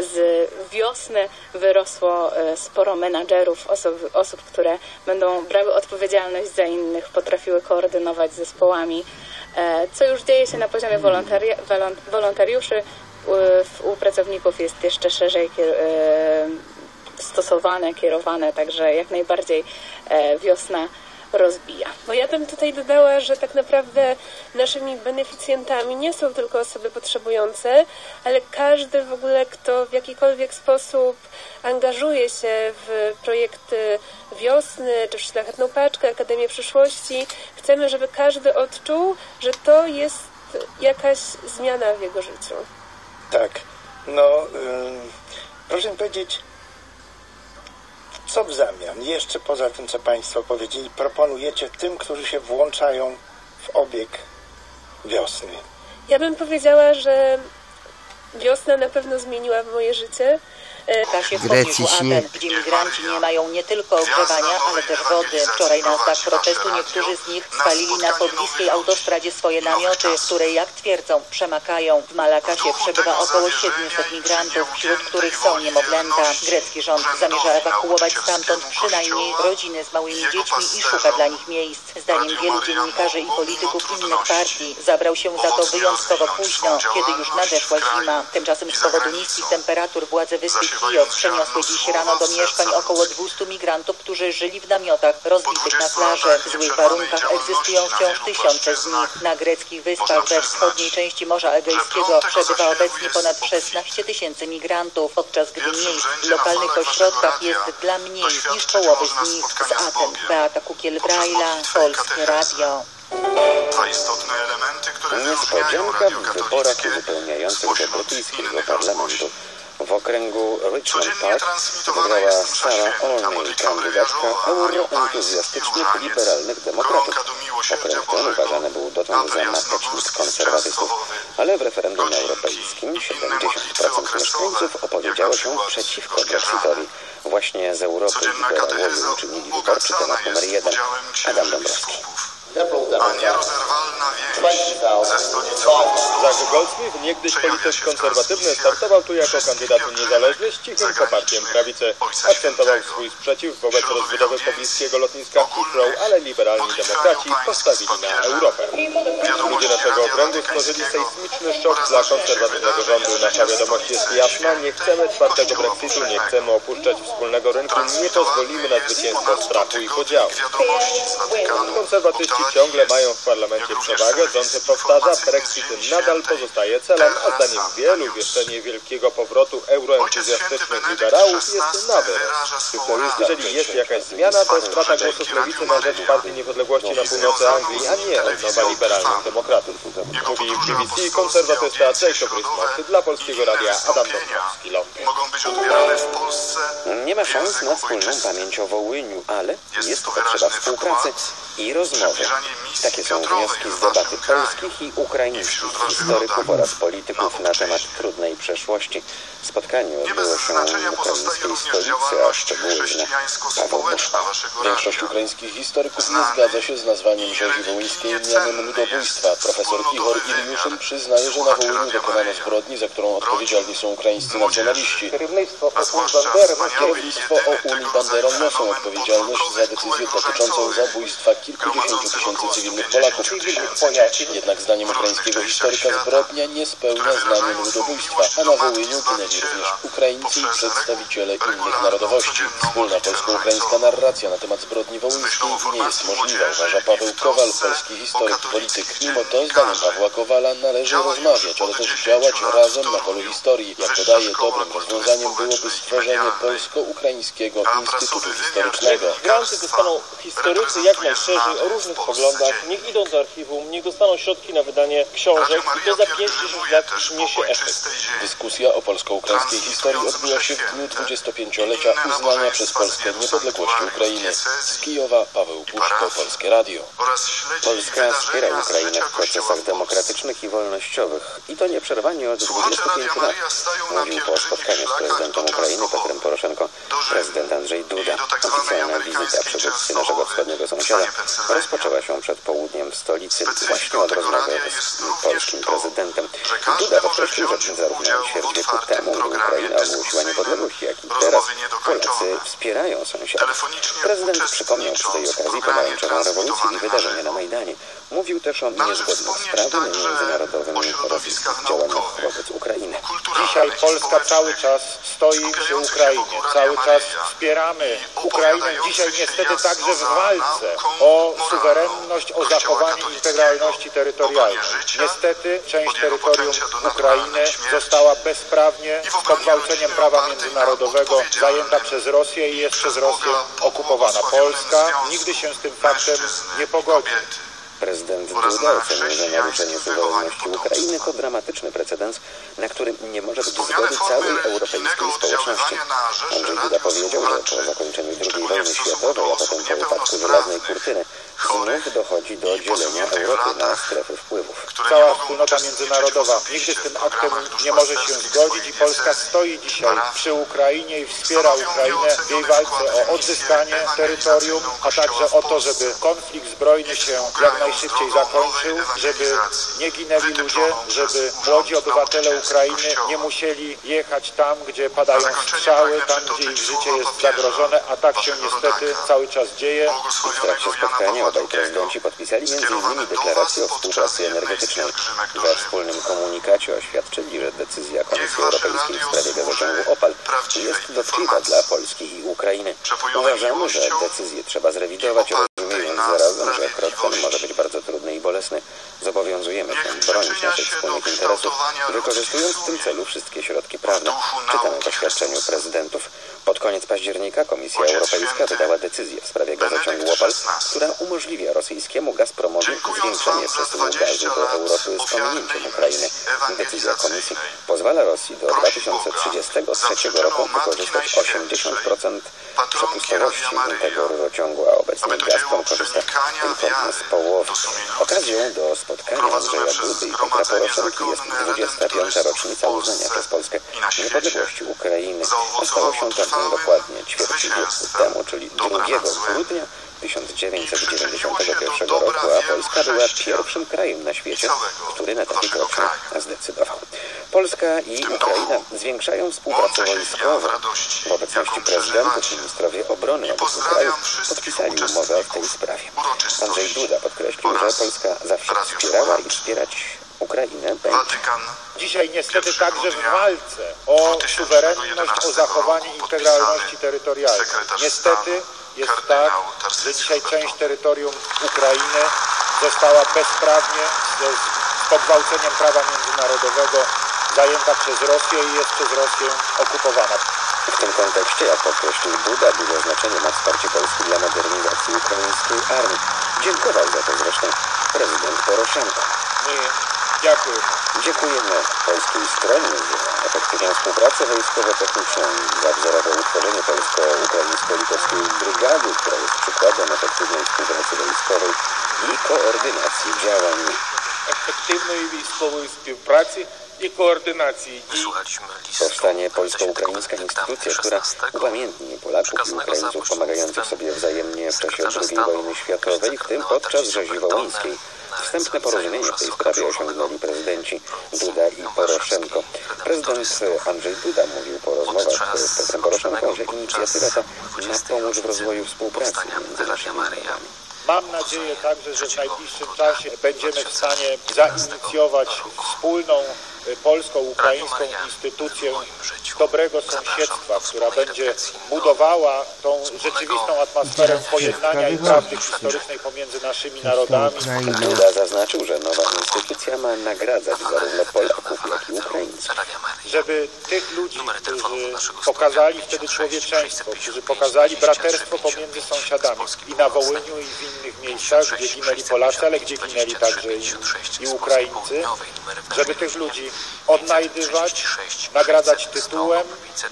z wiosny wyrosło e, sporo menadżerów, osób, osób, które będą brały odpowiedzialność za innych, potrafiły koordynować zespołami, co już dzieje się na poziomie wolontari wolontariuszy. U, u pracowników jest jeszcze szerzej stosowane, kierowane, także jak najbardziej wiosna rozbija. Bo ja bym tutaj dodała, że tak naprawdę naszymi beneficjentami nie są tylko osoby potrzebujące, ale każdy w ogóle, kto w jakikolwiek sposób angażuje się w projekty wiosny, czy w Szlachetną Paczkę, Akademię Przyszłości. Chcemy, żeby każdy odczuł, że to jest jakaś zmiana w jego życiu. Tak, no ym, proszę mi powiedzieć, co w zamian, jeszcze poza tym, co Państwo powiedzieli, proponujecie tym, którzy się włączają w obieg wiosny? Ja bym powiedziała, że wiosna na pewno zmieniła moje życie. W czasie w pobliżu Aten, gdzie migranci nie mają nie tylko ogrzewania, ale też wody. Wczoraj na znak protestu niektórzy z nich spalili na pobliskiej autostradzie swoje namioty, które, jak twierdzą, przemakają. W Malakasie przebywa około siedmiuset migrantów, wśród których są niemowlęta. Grecki rząd zamierza ewakuować stamtąd przynajmniej rodziny z małymi dziećmi i szuka dla nich miejsc. Zdaniem wielu dziennikarzy i polityków innych partii zabrał się za to wyjątkowo późno, kiedy już nadeszła zima. Tymczasem z powodu niskich temperatur władze wyspy Kijos przeniosły dziś rano do mieszkań około dwustu migrantów, którzy żyli w namiotach rozbitych na plaży. W złych warunkach egzystują wciąż tysiące z nich. Na greckich wyspach we wschodniej części Morza Egejskiego przebywa obecnie ponad szesnaście tysięcy migrantów, podczas gdy miejsc w lokalnych ośrodkach jest dla mniej niż połowy z nich. Z Aten Beata Kukiel-Brajla, Polskie Radio. Niespodzianka w wyborach uzupełniających do brytyjskiego parlamentu. W okręgu Richmond Park wygrała Sarah Olney, kandydatka euroentuzjastycznych liberalnych demokratów. Okręg ten uważany był dotąd za matecznik konserwatystów, ale w referendum europejskim siedemdziesiąt procent mieszkańców opowiedziało się przeciwko Brexitowi. Właśnie z Europy liberałowie uczynili wyborczy temat numer jeden. Adam Dąbrowski. Nierozerwalna więź ze stolicą. Zach Goldsmith, niegdyś polityk konserwatywny, startował tu jako kandydat niezależny z cichym poparciem prawicy. Akcentował swój sprzeciw wobec rozbudowy pobliskiego lotniska Heathrow, ale liberalni demokraci postawili na Europę. Ludzie naszego okręgu stworzyli sejsmiczny szok dla konserwatywnego rządu. Nasza wiadomość jest jasna, nie chcemy twardego Brexitu, nie chcemy opuszczać wspólnego rynku, nie pozwolimy na zwycięstwo strachu i podziału. Konserwatyści ciągle mają w parlamencie przewagę, rząd powtarza, Brexit nadal pozostaje celem, a zdaniem wielu wieszczenie wielkiego powrotu euroentuzjastycznych liberałów jest na wyrost. Jeżeli jest jakaś zmiana, to strata głosów lewicy na rzecz Partii Niepodległości na północy Anglii, a nie odnowa liberalnych demokratów. Mówi B B C konserwatysta Jacob Rees-Mogg dla Polskiego Radia Adam Dąbrowski, Londyn. Nie ma szans na wspólną pamięć o Wołyniu, ale jest potrzeba współpracy i rozmowy. Takie są wnioski z debaty polskich i ukraińskich historyków oraz polityków na temat trudnej przeszłości. Spotkanie odbyło się w ukraińskiej stolicy, a szczegóły zna Paweł Buszko. Większość ukraińskich historyków nie zgadza się z nazwaniem rzezi wołyńskiej mianem ludobójstwa. Profesor Igor Iliuszyn przyznaje, że na Wołyniu dokonano zbrodni, za którą odpowiedzialni są ukraińscy nacjonaliści. Kierownictwo o Banderem, Kierownictwo o Unii Banderą niosą odpowiedzialność za decyzję dotyczącą zabójstwa kilkudziesięciu tysięcy cywilnych Polaków. Jednak zdaniem ukraińskiego historyka zbrodnia nie spełnia znamion ludobójstwa, a na Wołyniu ginęli również Ukraińcy i przedstawiciele innych narodowości. Wspólna polsko-ukraińska narracja na temat zbrodni wołyńskiej nie jest możliwa, uważa Paweł Kowal, polski historyk, polityk. Mimo to, zdaniem Pawła Kowala, należy rozmawiać, ale też działać razem na polu historii. Jak dodaje, dobrym rozwiązaniem byłoby stworzenie polsko-ukraińskiego Instytutu Historycznego. Granty dostaną historycy jak najszerzej o różnych poglądach, niech idą do archiwum, niech dostaną środki na wydanie książek i to za pięć do dziesięciu lat przyniesie efekt. Dyskusja o polsko-ukraińskiej historii odbyła się w dniu dwudziestopięciolecia uznania przez Polskę niepodległości Ukrainy. Z Kijowa Paweł Buszko, Polskie Radio. Polska wspiera Ukrainę w procesach demokratycznych i wolnościowych i to nieprzerwanie od dwudziestu pięciu lat, mówił po spotkaniu z prezydentem Ukrainy Petrem Poroszenko prezydent Andrzej Duda. Oficjalna wizyta przywódcy naszego wschodniego sąsiada rozpoczęła się przed południem w stolicy właśnie od rozmowy z polskim prezydentem. Duda podkreślił, że zarówno ćwierć wieku temu, gdy Ukraina ogłosiła niepodległość, jak i teraz Polacy wspierają sąsiadów. Prezydent przypomniał przy tej okazji pomarańczową rewolucję i wydarzenia na Majdanie. Mówił też o niezgodnych z prawem i międzynarodowym rosyjskich działaniach wobec Ukrainy. Dzisiaj Polska cały czas stoi przy Ukrainie, cały czas wspieramy Ukrainę. Dzisiaj niestety także w walce o suwerenność, o zachowanie integralności terytorialnej. Niestety część terytorium Ukrainy została bezprawnie, z pogwałceniem prawa międzynarodowego zajęta przez Rosję i jest przez Rosję okupowana. Polska nigdy się z tym faktem nie pogodzi. Prezydent Duda ocenił, że naruszenie suwerenności Ukrainy to dramatyczny precedens, na którym nie może być zgody całej europejskiej społeczności. Andrzej Duda powiedział, że po zakończeniu drugiej wojny światowej, a potem po upadku żelaznej kurtyny, znów dochodzi do dzielenia Europy na strefy wpływów. Cała wspólnota międzynarodowa nigdy z tym aktem nie może się zgodzić i Polska stoi dzisiaj przy Ukrainie i wspiera Ukrainę w jej walce o odzyskanie terytorium, a także o to, żeby konflikt zbrojny się jak najszybciej zakończył, żeby nie ginęli ludzie, żeby młodzi obywatele Ukrainy nie musieli jechać tam, gdzie padają strzały, tam, gdzie ich życie jest zagrożone, a tak się niestety cały czas dzieje. W trakcie spotkania obaj prezydenci podpisali między innymi deklarację o współpracy energetycznej. We wspólnym komunikacie oświadczyli, że decyzja Komisji Europejskiej w sprawie gazociągu Opal jest dotkliwa dla Polski i Ukrainy. Uważamy, że decyzję trzeba zrewidować, rozumiejąc zarazem, że krok ten może być bardzo trudny i bolesny. Zobowiązujemy się bronić naszych wspólnych interesów, wykorzystując w tym celu wszystkie środki prawne. Czytamy w oświadczeniu prezydentów. Pod koniec października Komisja Europejska wydała decyzję w sprawie gazociągu Opal, która umożliwia rosyjskiemu Gazpromowi zwiększenie przesyłu gazu do Europy z pominięciem Ukrainy. Decyzja Komisji pozwala Rosji do dwa tysiące trzydziestego trzeciego roku wykorzystać osiemdziesiąt procent przepustowości tego rurociągu, a obecnie Gazprom korzysta tylko z połowy. Okazją do spotkania Andrzeja Dudy i Petra Poroszenki jest dwudziesta piąta rocznica uznania przez Polskę niepodległości Ukrainy. A stało się to dokładnie ćwierć wieku temu, czyli drugiego grudnia tysiąc dziewięćset dziewięćdziesiątego pierwszego roku, a Polska była pierwszym krajem na świecie, który na taki krok się zdecydował. Polska i Ukraina zwiększają współpracę wojskową. W obecności prezydentów ministrowie obrony obu krajów podpisali umowę w tej sprawie. Andrzej Duda podkreślił, że Polska zawsze wspierała i wspierać Ukrainę będzie. Dzisiaj niestety także w walce o suwerenność, o zachowanie integralności terytorialnej. Niestety jest tak, że dzisiaj część terytorium Ukrainy została bezprawnie, z pogwałceniem prawa międzynarodowego zajęta przez Rosję i jest przez Rosję okupowana. W tym kontekście, jak podkreślił Duda, duże znaczenie ma wsparcie Polski dla modernizacji ukraińskiej armii. Dziękował za to zresztą prezydent Poroszenko. My dziękujemy. Dziękujemy polskiej stronie za efektywną współpracę wojskowo-techniczną i za wzorowe utworzenie polsko-ukraińsko-litewskiej brygady, która jest przykładem efektywnej współpracy wojskowej i koordynacji działań. Efektywnej wojskowej współpracy i koordynacji. Powstanie polsko-ukraińska instytucja, która upamiętni Polaków i Ukraińców pomagających sobie wzajemnie w czasie drugiej wojny światowej, w tym podczas rzezi wołyńskiej. Wstępne porozumienie w tej sprawie osiągnęli prezydenci Duda i Poroszenko. Prezydent Andrzej Duda mówił po rozmowach z Petrem Poroszenką, że inicjatywa ta ma pomóc w rozwoju współpracy między naszymi narodami. Mam nadzieję także, że w najbliższym czasie będziemy w stanie zainicjować wspólną polsko-ukraińską instytucję dobrego sąsiedztwa, która będzie budowała tą rzeczywistą atmosferę pojednania i prawdy historycznej pomiędzy naszymi narodami. Duda zaznaczył, że nowa instytucja ma nagradzać zarówno Polaków, jak i Ukraińców. Żeby tych ludzi, którzy pokazali wtedy człowieczeństwo, którzy pokazali braterstwo pomiędzy sąsiadami i na Wołyniu, i w innych miejscach, gdzie ginęli Polacy, ale gdzie ginęli także i, i Ukraińcy, żeby tych ludzi odnajdywać, nagradzać tytułem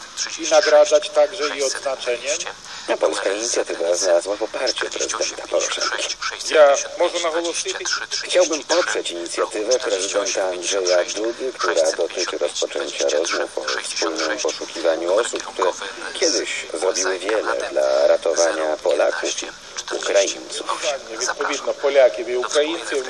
i nagradzać także i odznaczeniem. A polska inicjatywa znalazła poparcie prezydenta Poroszenki. Ja może nagłosić? Chciałbym poprzeć inicjatywę prezydenta Andrzeja Dudy, która dotyczy rozpoczęcia rozmów o wspólnym poszukiwaniu osób, które kiedyś zrobiły wiele dla ratowania Polaków i Ukraińców. Odpowiednio Polaków i Ukraińców.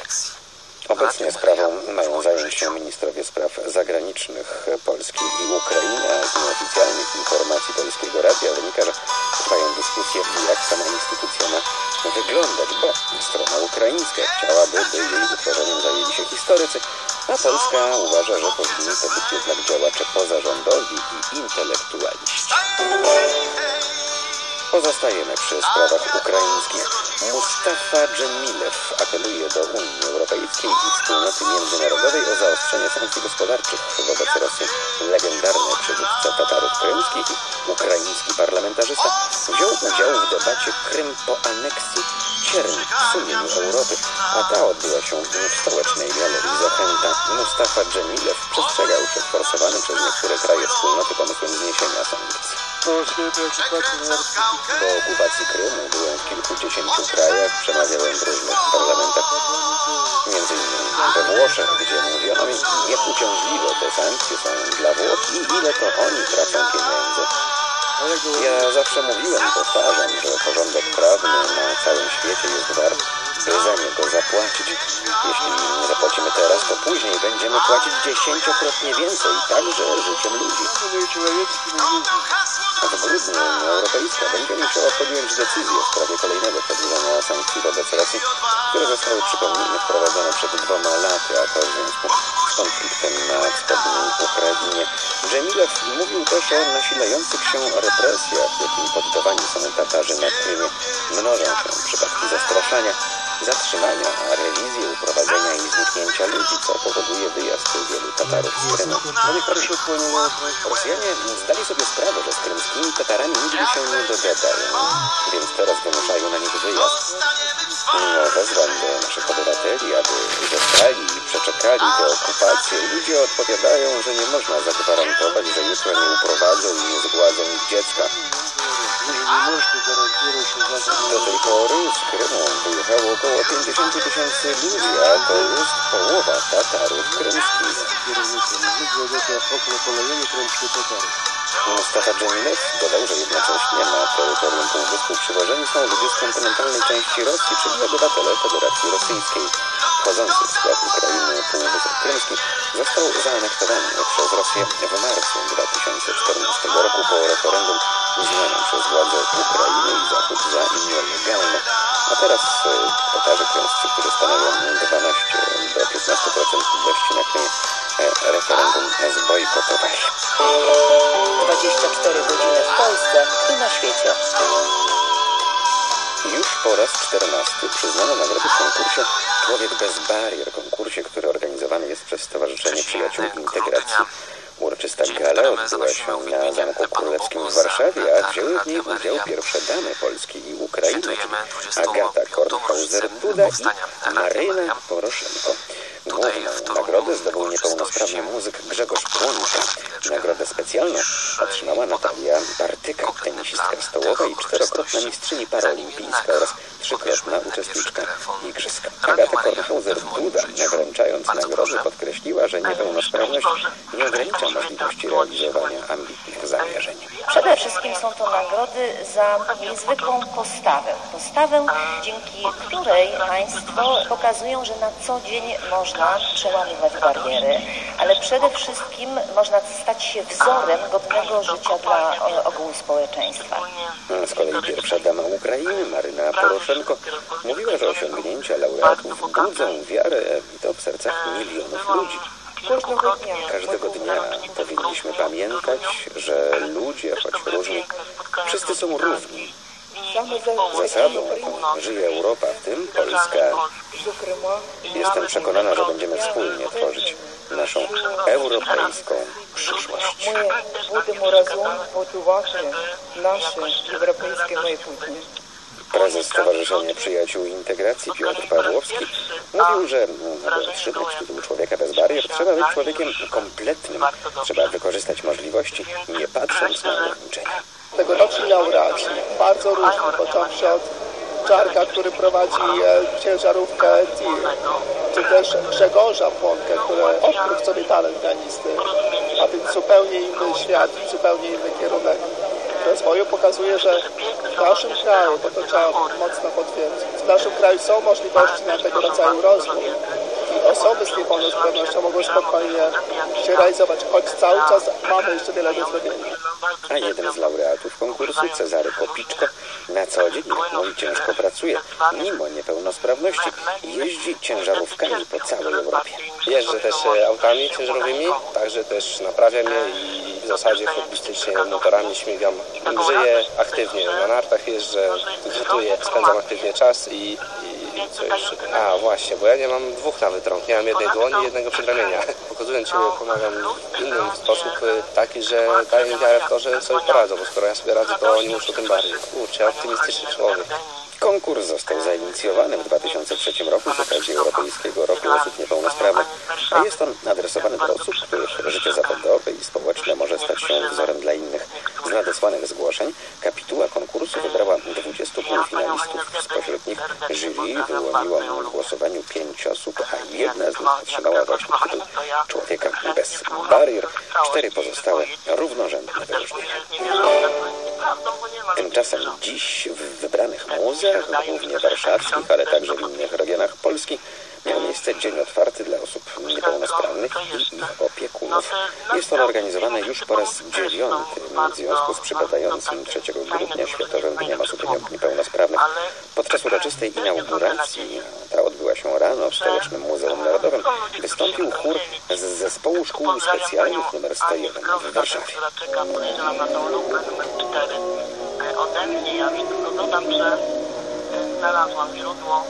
Obecnie sprawą mają zająć się ministrowie spraw zagranicznych Polski i Ukrainy, a z nieoficjalnych informacji Polskiego Radia wynika, że trwają dyskusje, jak sama instytucja ma wyglądać, bo strona ukraińska chciałaby, by jej utworzeniem zajęli się historycy, a Polska uważa, że powinni to być jednak działacze pozarządowi i intelektualiści. Pozostajemy przy sprawach ukraińskich. Mustafa Dżemilew apeluje do Unii Europejskiej i wspólnoty międzynarodowej o zaostrzenie sankcji gospodarczych wobec Rosji. Legendarny przywódca Tatarów krymskich i ukraiński parlamentarzysta wziął udział w debacie Krym po aneksji Cierń w sumieniu Europy, a ta odbyła się w stołecznej galerii Zachęta. Mustafa Dżemilew przestrzegał przed forsowanym przez niektóre kraje wspólnoty pomysłem zniesienia sankcji. Do okupacji Krymu byłem w kilkudziesięciu krajach, przemawiałem w różnych parlamentach, między innymi we Włoszech, gdzie mówiono mi, jak uciążliwe te sankcje są dla Włoch i ile to oni tracą pieniędzy. Ja zawsze mówiłem i powtarzam, że porządek prawny na całym świecie jest wart, by za niego zapłacić. Jeśli nie zapłacimy teraz, to później będziemy płacić dziesięciokrotnie więcej, także życiem ludzi. A w grudniu Unia Europejska będzie musiała podjąć decyzję w sprawie kolejnego przedłużenia sankcji wobec Rosji, które zostały, przypomnijmy, wprowadzone przed dwoma laty, a to w związku z konfliktem na wschodniej Ukrainie. Dżemilew mówił też o nasilających się represjach, jakim poddawani są Tatarzy na Krymie. Mnożą się przypadki zastraszania, zatrzymania, rewizji, uprowadzenia i zniknięcia ludzi, co powoduje wyjazd wielu Tatarów z Krymu. Rosjanie zdali sobie sprawę, że z krymskimi Tatarami nigdy się nie dogadają, więc teraz wymuszają na nich wyjazd. Mimo wezwań do naszych obywateli, aby zostali i przeczekali do okupacji, ludzie odpowiadają, że nie można zagwarantować, że jutro nie uprowadzą i nie zgładzą ich dziecka. Do tej pory z Krymu wyjechało około pięćdziesiąt tysięcy ludzi, a to jest połowa Tatarów krymskich. Mustafa Dżemilew dodał, że jednocześnie na terytorium Półwyspu przywożeni są ludzie z kontynentalnej części Rosji, czyli obywatele Federacji Rosyjskiej. Wchodzący w skład Ukrainy Półwysep Krymski został zaanektowany przez Rosję w marcu dwa tysiące czternastego roku po referendum uznanym przez władze Ukrainy i Zachód za nielegalne. A teraz Tatarzy krymscy, którzy stanowią dwanaście do piętnastu procent ludności na Krymie, referendum zbojkotowali. dwadzieścia cztery godziny w Polsce i na świecie. Już po raz czternasty przyznano nagrody w konkursie Człowiek bez barier, konkursie, który organizowany jest przez Stowarzyszenie Przyjaciół Integracji. Uroczysta gala odbyła się na Zamku Królewskim w Warszawie, a wzięły w niej udział pierwsze damy Polski i Ukrainy, czyli Agata Kornhauser-Duda i Maryna Poroszenko. Główną nagrodę zdobył niepełnosprawny muzyk Grzegorz Płonka. Nagrodę specjalną otrzymała Natalia Bartyka, tenisistka stołowa i czterokrotna mistrzyni paraolimpijska oraz trzykrotna uczestniczka igrzysk. Agata Kornhauser-Duda, wręczając nagrody, podkreśliła, że niepełnosprawność nie ogranicza możliwości realizowania ambitnych zamierzeń. Przede wszystkim są to nagrody za niezwykłą postawę. Postawę, dzięki której państwo pokazują, że na co dzień można przełamywać bariery, ale przede wszystkim można stać się wzorem godnego życia dla ogółu społeczeństwa. Z kolei pierwsza dama Ukrainy, Maryna Poroszenko, mówiła, że osiągnięcia laureatów budzą wiarę i to w sercach milionów ludzi. Każdego dnia powinniśmy pamiętać, że ludzie, choć różni, wszyscy są równi. Zasadą, jaką żyje Europa, w tym Polska. Jestem przekonana, że będziemy wspólnie tworzyć naszą europejską przyszłość. Ми будемо разом будувати наше європейське майбутнє. Prezes Stowarzyszenia Przyjaciół Integracji Piotr Pawłowski mówił, że aby otrzymać tytuł Człowieka bez barier, trzeba być człowiekiem kompletnym. Trzeba wykorzystać możliwości, nie patrząc na ograniczenia. Tegoroczni laureaci, bardzo różni, począwszy od Czarka, który prowadzi ciężarówkę TIR, czy też Grzegorza Płonkę, który odkrył sobie talent pianisty, a więc zupełnie inny świat, zupełnie inny kierunek rozwoju, pokazuje, że w naszym kraju, bo to trzeba mocno potwierdzić, w naszym kraju są możliwości na tego rodzaju rozwój i osoby z niepełnosprawnością mogą spokojnie się realizować, choć cały czas mamy jeszcze wiele do zrobienia. A jeden z laureatów konkursu, Cezary Kopiczko, Na co dzień, jak mówi, ciężko pracuje, mimo niepełnosprawności jeździ ciężarówkami po całej Europie. Jeżdżę też autami ciężarowymi, także też naprawiam je i w zasadzie hobbystycznie motorami śmigam. Żyję aktywnie, na nartach jeżdżę, gotuję, spędzam aktywnie czas i, i co jeszcze? A właśnie, bo ja nie mam dwóch nawet rąk, nie mam jednej dłoni i jednego przedramienia. Pokazując siebie pomagam innym w sposób taki, że daję im wiarę w to, że sobie poradzą, bo skoro ja sobie radzę, to oni muszą tym bardziej. Kurczę, optymistyczny człowiek. Konkurs został zainicjowany w dwa tysiące trzecim roku z okazji Europejskiego Roku Osób Niepełnosprawnych, a jest on adresowany do osób, których życie zawodowe i społeczne może stać się wzorem dla innych. Z nadesłanych zgłoszeń kapituła konkursu wybrała dwudziestu półfinalistów. Spośród nich jury wyłoniło w głosowaniu pięć osób, a jedna z nich otrzymała właśnie tytuł Człowieka bez barier. Cztery pozostałe równorzędne wyróżnienia. Tymczasem dziś w wybranych muzeach, głównie warszawskich, ale także w innych regionach Polski, miał miejsce dzień otwarty dla osób niepełnosprawnych i ich opiekunów. Jest on organizowany już po raz dziewiąty w związku z przypadającym trzeciego grudnia Światowym Dniem Osób Niepełnosprawnych. Podczas uroczystej inauguracji, ta odbyła się rano w Stołecznym Muzeum Narodowym, wystąpił chór z zespołu szkół specjalnych numer sto jeden w Warszawie. Ode mnie, ja już tylko dodam, że znalazłam źródło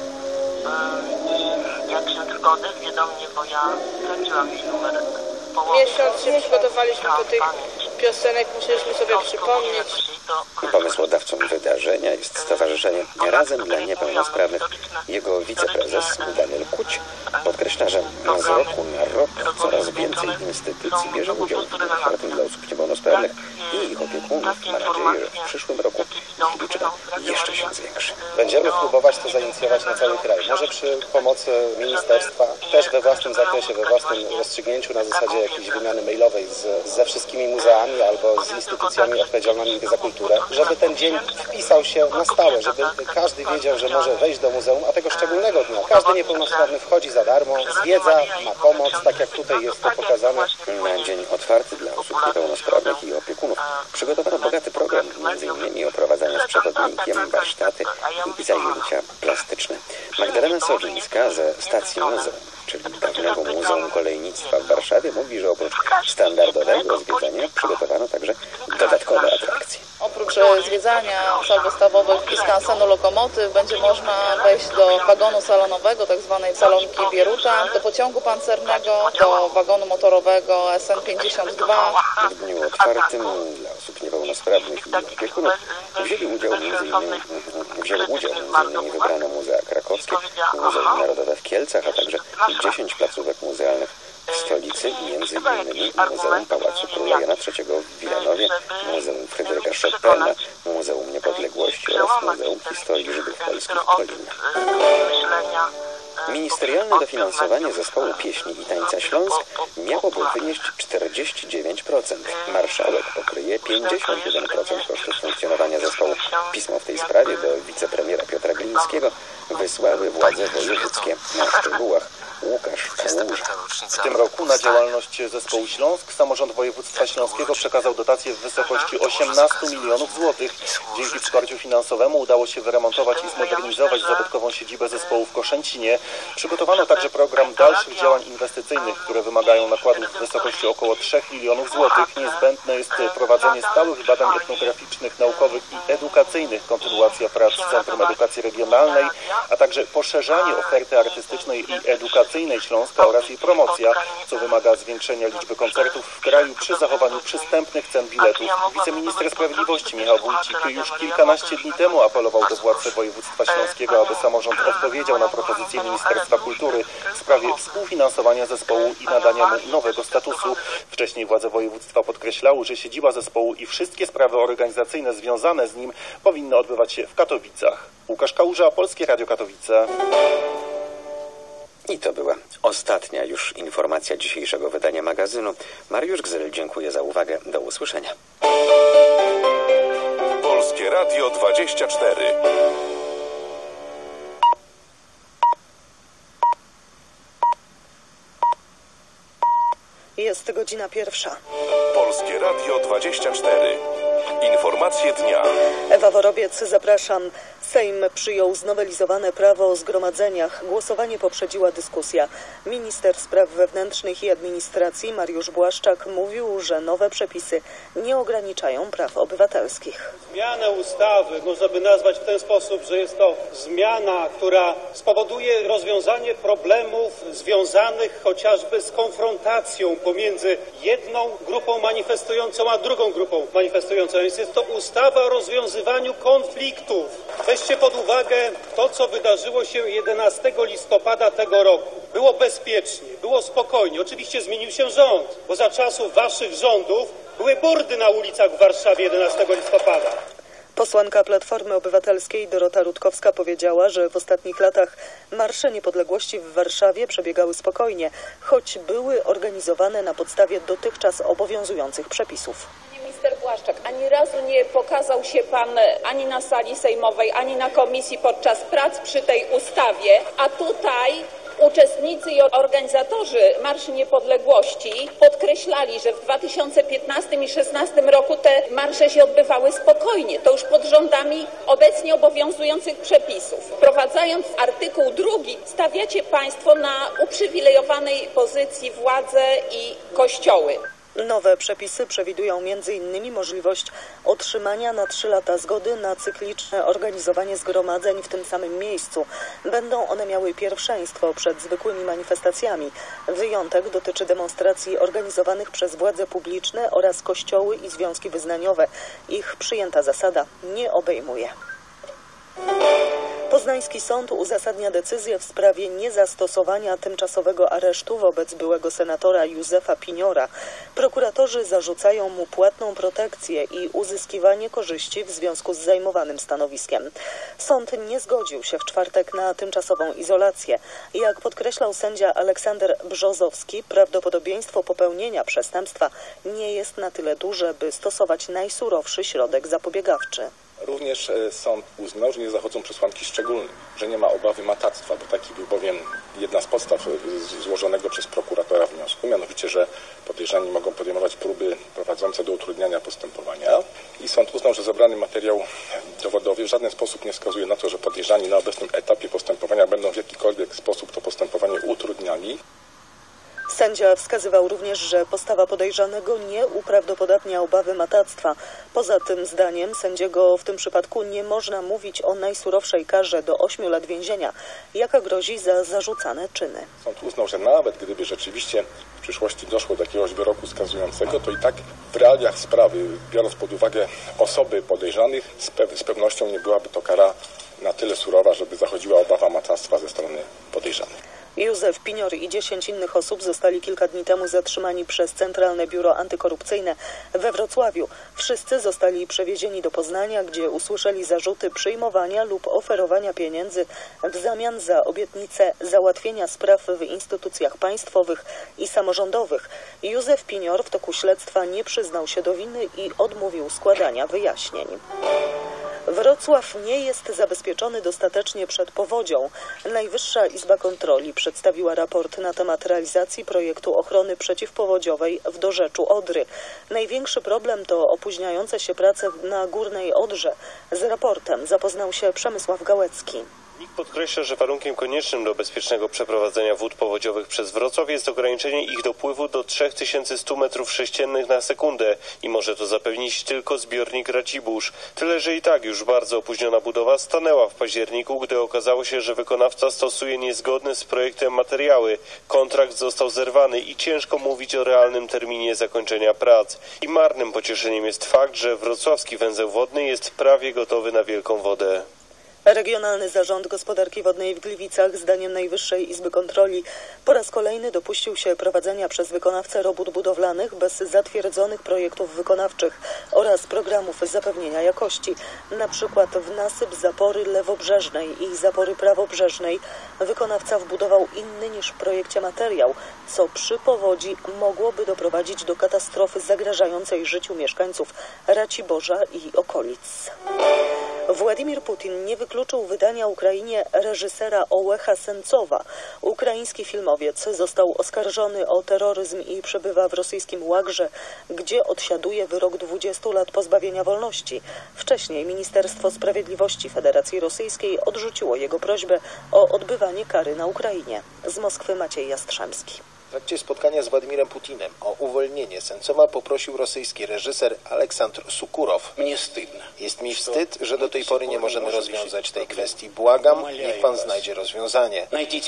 i jak się tylko odezwie do mnie, bo ja straciłam jej numer połowę. Miesiąc się przygotowaliśmy do tych piosenek, musieliśmy sobie przypomnieć. Pomysłodawcą wydarzenia jest Stowarzyszenie Razem dla Niepełnosprawnych. Jego wiceprezes Daniel Kuć podkreśla, że z roku na rok coraz więcej instytucji bierze udział w dniu otwartym dla osób niepełnosprawnych i ich opiekunów. Ma nadzieję, że w przyszłym roku ich liczba jeszcze się zwiększy. Będziemy próbować to zainicjować na cały kraj. Może przy pomocy ministerstwa, też we własnym zakresie, we własnym rozstrzygnięciu na zasadzie jakiejś wymiany mailowej z, ze wszystkimi muzeami albo z instytucjami odpowiedzialnymi za kulturę, żeby ten dzień wpisał się na stałe, żeby każdy wiedział, że może wejść do muzeum, a tego szczególnego dnia. Każdy niepełnosprawny wchodzi za darmo, zwiedza, ma pomoc, tak jak tutaj jest to pokazane. Na dzień otwarty dla osób niepełnosprawnych i opiekunów przygotowano bogaty program, między innymi oprowadzania z przewodnikiem, warsztaty i zajęcia plastyczne. Magdalena Sodzińska ze stacji muzeum, czyli dawnego Muzeum Kolejnictwa w Warszawie, mówi, że oprócz standardowego zwiedzania przygotowano także dodatkowe atrakcje. Oprócz zwiedzania sal wystawowych i skansenu lokomotyw będzie można wejść do wagonu salonowego, tak zwanej salonki Bieruta, do pociągu pancernego, do wagonu motorowego S N pięćdziesiąt dwa. W dniu otwartym dla osób niepełnosprawnych i opiekunów wzięli udział m.in. wzięły udział m.in. wybrane muzea krakowskie, Muzeum Narodowe w Kielcach, a także dziesięć placówek muzealnych w stolicy, między innymi Muzeum Pałacu Króla Jana trzeciego w Wilanowie, Muzeum Fryderyka Chopina, Muzeum Niepodległości oraz Muzeum Historii Żydów Polskich w Kolinie. Ministerialne dofinansowanie zespołu pieśni i tańca Śląsk miałoby wynieść czterdzieści dziewięć procent. Marszałek pokryje pięćdziesiąt jeden procent kosztów funkcjonowania zespołu. Pismo w tej sprawie do wicepremiera Piotra Glińskiego wysłały władze wojewódzkie. Na szczegółach Łukasz Kałuża. W tym roku na działalność zespołu Śląsk samorząd województwa śląskiego przekazał dotację w wysokości osiemnaście milionów złotych. Dzięki wsparciu finansowemu udało się wyremontować i zmodernizować zabytkową siedzibę zespołu w Koszęcinie. Przygotowano także program dalszych działań inwestycyjnych, które wymagają nakładów w wysokości około trzech milionów złotych. Niezbędne jest prowadzenie stałych badań etnograficznych, naukowych i edukacyjnych, kontynuacja prac Centrum Edukacji Regionalnej, a także poszerzanie oferty artystycznej i edukacyjnej Śląska oraz jej promocja, co wymaga zwiększenia liczby koncertów w kraju przy zachowaniu przystępnych cen biletów. Wiceminister Sprawiedliwości Michał Wójcik już kilkanaście dni temu apelował do władz województwa śląskiego, aby samorząd odpowiedział na propozycję Ministerstwa Kultury w sprawie współfinansowania zespołu i nadania mu nowego statusu. Wcześniej władze województwa podkreślały, że siedziba zespołu i wszystkie sprawy organizacyjne związane z nim powinny odbywać się w Katowicach. Łukasz Kałuża, Polskie Radio Katowice. I to była ostatnia już informacja dzisiejszego wydania magazynu. Mariusz Gzyl, dziękuję za uwagę. Do usłyszenia. Polskie Radio dwadzieścia cztery. Jest godzina pierwsza. Polskie Radio dwadzieścia cztery. Informacje dnia. Ewa Worobiec, zapraszam. Sejm przyjął znowelizowane prawo o zgromadzeniach. Głosowanie poprzedziła dyskusja. Minister Spraw Wewnętrznych i Administracji Mariusz Błaszczak mówił, że nowe przepisy nie ograniczają praw obywatelskich. Zmianę ustawy można by nazwać w ten sposób, że jest to zmiana, która spowoduje rozwiązanie problemów związanych chociażby z konfrontacją pomiędzy jedną grupą manifestującą a drugą grupą manifestującą. Więc jest to ustawa o rozwiązywaniu konfliktów. Weźcie pod uwagę to, co wydarzyło się jedenastego listopada tego roku. Było bezpiecznie, było spokojnie. Oczywiście zmienił się rząd, bo za czasów waszych rządów były burdy na ulicach w Warszawie jedenastego listopada. Posłanka Platformy Obywatelskiej Dorota Rutkowska powiedziała, że w ostatnich latach marsze niepodległości w Warszawie przebiegały spokojnie, choć były organizowane na podstawie dotychczas obowiązujących przepisów. Minister Błaszczak, ani razu nie pokazał się pan ani na sali sejmowej, ani na komisji podczas prac przy tej ustawie, a tutaj uczestnicy i organizatorzy Marszu Niepodległości podkreślali, że w dwa tysiące piętnastym i dwa tysiące szesnastym roku te marsze się odbywały spokojnie. To już pod rządami obecnie obowiązujących przepisów. Wprowadzając artykuł drugi, stawiacie państwo na uprzywilejowanej pozycji władzę i kościoły. Nowe przepisy przewidują między innymi możliwość otrzymania na trzy lata zgody na cykliczne organizowanie zgromadzeń w tym samym miejscu. Będą one miały pierwszeństwo przed zwykłymi manifestacjami. Wyjątek dotyczy demonstracji organizowanych przez władze publiczne oraz kościoły i związki wyznaniowe. Ich przyjęta zasada nie obejmuje. Poznański sąd uzasadnia decyzję w sprawie niezastosowania tymczasowego aresztu wobec byłego senatora Józefa Piniora. Prokuratorzy zarzucają mu płatną protekcję i uzyskiwanie korzyści w związku z zajmowanym stanowiskiem. Sąd nie zgodził się w czwartek na tymczasową izolację. Jak podkreślał sędzia Aleksander Brzozowski, prawdopodobieństwo popełnienia przestępstwa nie jest na tyle duże, by stosować najsurowszy środek zapobiegawczy. Również sąd uznał, że nie zachodzą przesłanki szczególne, że nie ma obawy matactwa, bo taki był bowiem jedna z podstaw złożonego przez prokuratora wniosku, mianowicie, że podejrzani mogą podejmować próby prowadzące do utrudniania postępowania. I sąd uznał, że zebrany materiał dowodowy w żaden sposób nie wskazuje na to, że podejrzani na obecnym etapie postępowania będą w jakikolwiek sposób to postępowanie utrudniali. Sędzia wskazywał również, że postawa podejrzanego nie uprawdopodobnia obawy matactwa. Poza tym zdaniem sędziego w tym przypadku nie można mówić o najsurowszej karze do ośmiu lat więzienia, jaka grozi za zarzucane czyny. Sąd uznał, że nawet gdyby rzeczywiście w przyszłości doszło do jakiegoś wyroku skazującego, to i tak w realiach sprawy, biorąc pod uwagę osoby podejrzanych, z, pe z pewnością nie byłaby to kara na tyle surowa, żeby zachodziła obawa matactwa ze strony podejrzanych. Józef Pinior i dziesięć innych osób zostali kilka dni temu zatrzymani przez Centralne Biuro Antykorupcyjne we Wrocławiu. Wszyscy zostali przewiezieni do Poznania, gdzie usłyszeli zarzuty przyjmowania lub oferowania pieniędzy w zamian za obietnicę załatwienia spraw w instytucjach państwowych i samorządowych. Józef Pinior w toku śledztwa nie przyznał się do winy i odmówił składania wyjaśnień. Wrocław nie jest zabezpieczony dostatecznie przed powodzią. Najwyższa Izba Kontroli przedstawiła raport na temat realizacji projektu ochrony przeciwpowodziowej w dorzeczu Odry. Największy problem to opóźniające się prace na Górnej Odrze. Z raportem zapoznał się Przemysław Gałecki. NIK podkreśla, że warunkiem koniecznym do bezpiecznego przeprowadzenia wód powodziowych przez Wrocław jest ograniczenie ich dopływu do trzy tysiące sto metrów sześciennych na sekundę i może to zapewnić tylko zbiornik Racibórz. Tyle, że i tak już bardzo opóźniona budowa stanęła w październiku, gdy okazało się, że wykonawca stosuje niezgodne z projektem materiały. Kontrakt został zerwany i ciężko mówić o realnym terminie zakończenia prac. I marnym pocieszeniem jest fakt, że wrocławski węzeł wodny jest prawie gotowy na wielką wodę. Regionalny Zarząd Gospodarki Wodnej w Gliwicach, zdaniem Najwyższej Izby Kontroli, po raz kolejny dopuścił się prowadzenia przez wykonawcę robót budowlanych bez zatwierdzonych projektów wykonawczych oraz programów zapewnienia jakości. Na przykład w nasyp zapory lewobrzeżnej i zapory prawobrzeżnej wykonawca wbudował inny niż w projekcie materiał, co przy powodzi mogłoby doprowadzić do katastrofy zagrażającej życiu mieszkańców Raciborza i okolic. Władimir Putin nie wykluczył wydania Ukrainie reżysera Ołecha Sencowa. Ukraiński filmowiec został oskarżony o terroryzm i przebywa w rosyjskim Łagrze, gdzie odsiaduje wyrok dwudziestu lat pozbawienia wolności. Wcześniej Ministerstwo Sprawiedliwości Federacji Rosyjskiej odrzuciło jego prośbę o odbywanie kary na Ukrainie. Z Moskwy Maciej Jastrzębski. W trakcie spotkania z Władimirem Putinem o uwolnienie Sencowa poprosił rosyjski reżyser Aleksandr Sukurow. Jest mi wstyd, że do tej pory nie możemy rozwiązać tej kwestii. Błagam, niech pan znajdzie rozwiązanie.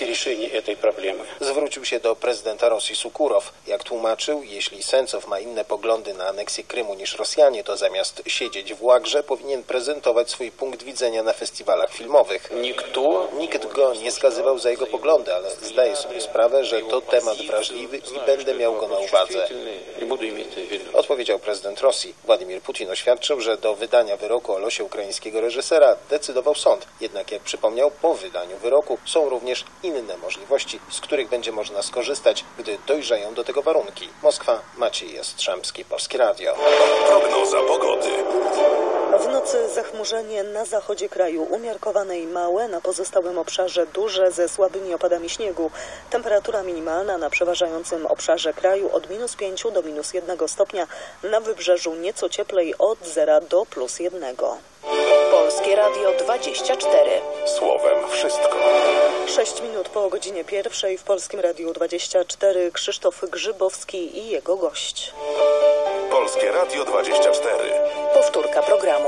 Zwrócił się do prezydenta Rosji Sukurow. Jak tłumaczył, jeśli Sencow ma inne poglądy na aneksję Krymu niż Rosjanie, to zamiast siedzieć w Łagrze, powinien prezentować swój punkt widzenia na festiwalach filmowych. Nikt go nie skazywał za jego poglądy, ale zdaje sobie sprawę, że to temat wrażliwy i będę miał go na uwadze. Odpowiedział prezydent Rosji. Władimir Putin oświadczył, że do wydania wyroku o losie ukraińskiego reżysera decydował sąd. Jednak jak przypomniał, po wydaniu wyroku są również inne możliwości, z których będzie można skorzystać, gdy dojrzeją do tego warunki. Moskwa, Maciej Jastrzębski, Polskie Radio. Prognoza pogody. W nocy zachmurzenie na zachodzie kraju umiarkowane i małe, na pozostałym obszarze duże ze słabymi opadami śniegu. Temperatura minimalna na przeważającym obszarze kraju od minus pięciu do minus jednego stopnia, na wybrzeżu nieco cieplej od zera do plus jednego. Polskie Radio dwadzieścia cztery. Słowem wszystko. Sześć minut po godzinie pierwszej w Polskim Radiu dwadzieścia cztery Krzysztof Grzybowski i jego gość. Polskie Radio dwadzieścia cztery. Powtórka programu.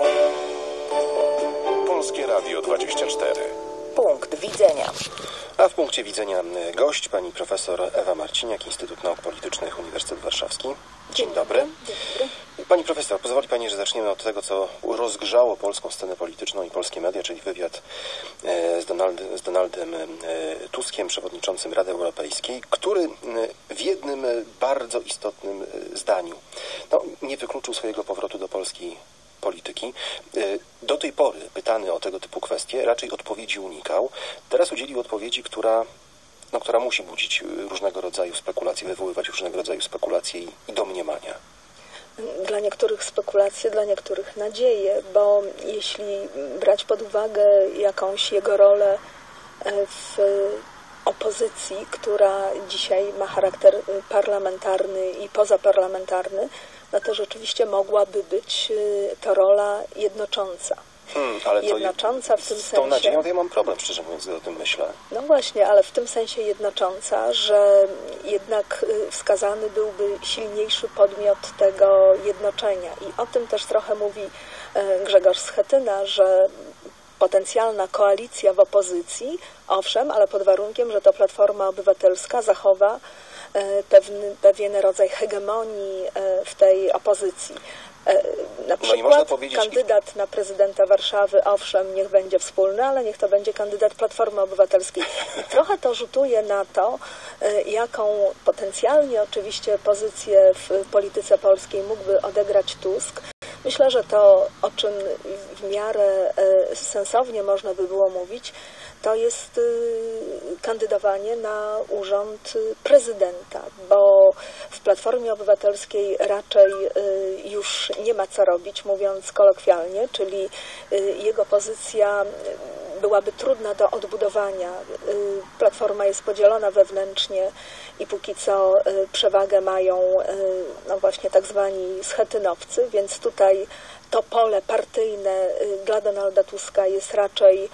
Polskie Radio dwadzieścia cztery. Punkt widzenia. A w punkcie widzenia gość, pani profesor Ewa Marciniak, Instytut Nauk Politycznych, Uniwersytet Warszawski. Dzień dobry. Dzień dobry. Pani profesor, pozwoli pani, że zaczniemy od tego, co rozgrzało polską scenę polityczną i polskie media, czyli wywiad z, Donald, z Donaldem Tuskiem, przewodniczącym Rady Europejskiej, który w jednym bardzo istotnym zdaniu no, nie wykluczył swojego powrotu do Polski polityki. Do tej pory pytany o tego typu kwestie raczej odpowiedzi unikał. Teraz udzielił odpowiedzi, która, no, która musi budzić różnego rodzaju spekulacje, wywoływać różnego rodzaju spekulacje i, i domniemania. Dla niektórych spekulacje, dla niektórych nadzieje, bo jeśli brać pod uwagę jakąś jego rolę w opozycji, która dzisiaj ma charakter parlamentarny i pozaparlamentarny, no to rzeczywiście mogłaby być to rola jednocząca. Hmm, ale jednocząca w tym sensie... Z tą nadzieją to ja mam problem, szczerze mówiąc, gdy o tym myślę. No właśnie, ale w tym sensie jednocząca, że jednak wskazany byłby silniejszy podmiot tego jednoczenia. I o tym też trochę mówi Grzegorz Schetyna, że potencjalna koalicja w opozycji, owszem, ale pod warunkiem, że to Platforma Obywatelska zachowa pewny, pewien rodzaj hegemonii w tej opozycji. Na przykład no kandydat na prezydenta Warszawy, owszem, niech będzie wspólny, ale niech to będzie kandydat Platformy Obywatelskiej. I trochę to rzutuje na to, jaką potencjalnie oczywiście pozycję w polityce polskiej mógłby odegrać Tusk. Myślę, że to, o czym w miarę sensownie można by było mówić, to jest kandydowanie na urząd prezydenta, bo w Platformie Obywatelskiej raczej już nie ma co robić, mówiąc kolokwialnie, czyli jego pozycja byłaby trudna do odbudowania. Platforma jest podzielona wewnętrznie i póki co przewagę mają no właśnie tak zwani schetynowcy, więc tutaj to pole partyjne dla Donalda Tuska jest raczej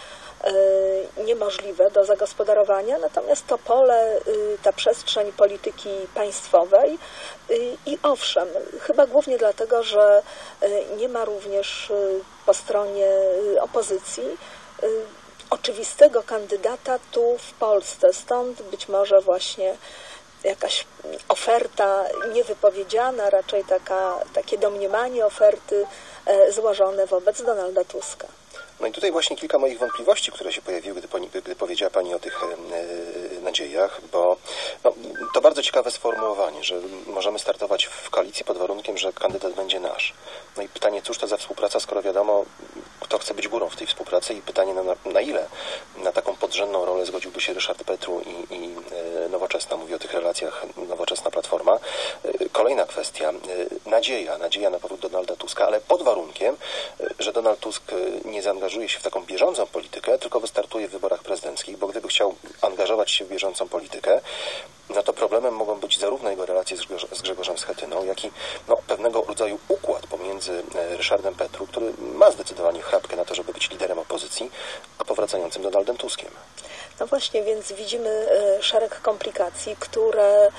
niemożliwe do zagospodarowania, natomiast to pole, ta przestrzeń polityki państwowej i owszem, chyba głównie dlatego, że nie ma również po stronie opozycji oczywistego kandydata tu w Polsce, stąd być może właśnie jakaś oferta niewypowiedziana, raczej taka, takie domniemanie oferty złożone wobec Donalda Tuska. No i tutaj właśnie kilka moich wątpliwości, które się pojawiły, gdy, pani, gdy powiedziała Pani o tych e, nadziejach, bo no, to bardzo ciekawe sformułowanie, że możemy startować w koalicji pod warunkiem, że kandydat będzie nasz. No i pytanie, cóż to za współpraca, skoro wiadomo, kto chce być górą w tej współpracy i pytanie na, na ile na taką podrzędną rolę zgodziłby się Ryszard Petru i, i Nowoczesna. Mówię o tych relacjach Nowoczesna-Platforma. Kolejna kwestia. Nadzieja. Nadzieja na powrót Donalda Tuska, ale pod warunkiem, że Donald Tusk nie zaangażuje się w taką bieżącą politykę, tylko wystartuje w wyborach prezydenckich, bo gdyby chciał angażować się w bieżącą politykę, no to problemem mogą być zarówno jego relacje z, Grzegorz, z Grzegorzem Schetyną, jak i no, pewnego rodzaju układ pomiędzy Ryszardem Petru, który ma zdecydowanie chrapkę na to, żeby być liderem opozycji, a powracającym Donaldem Tuskiem. No właśnie, więc widzimy szereg komplikacji, które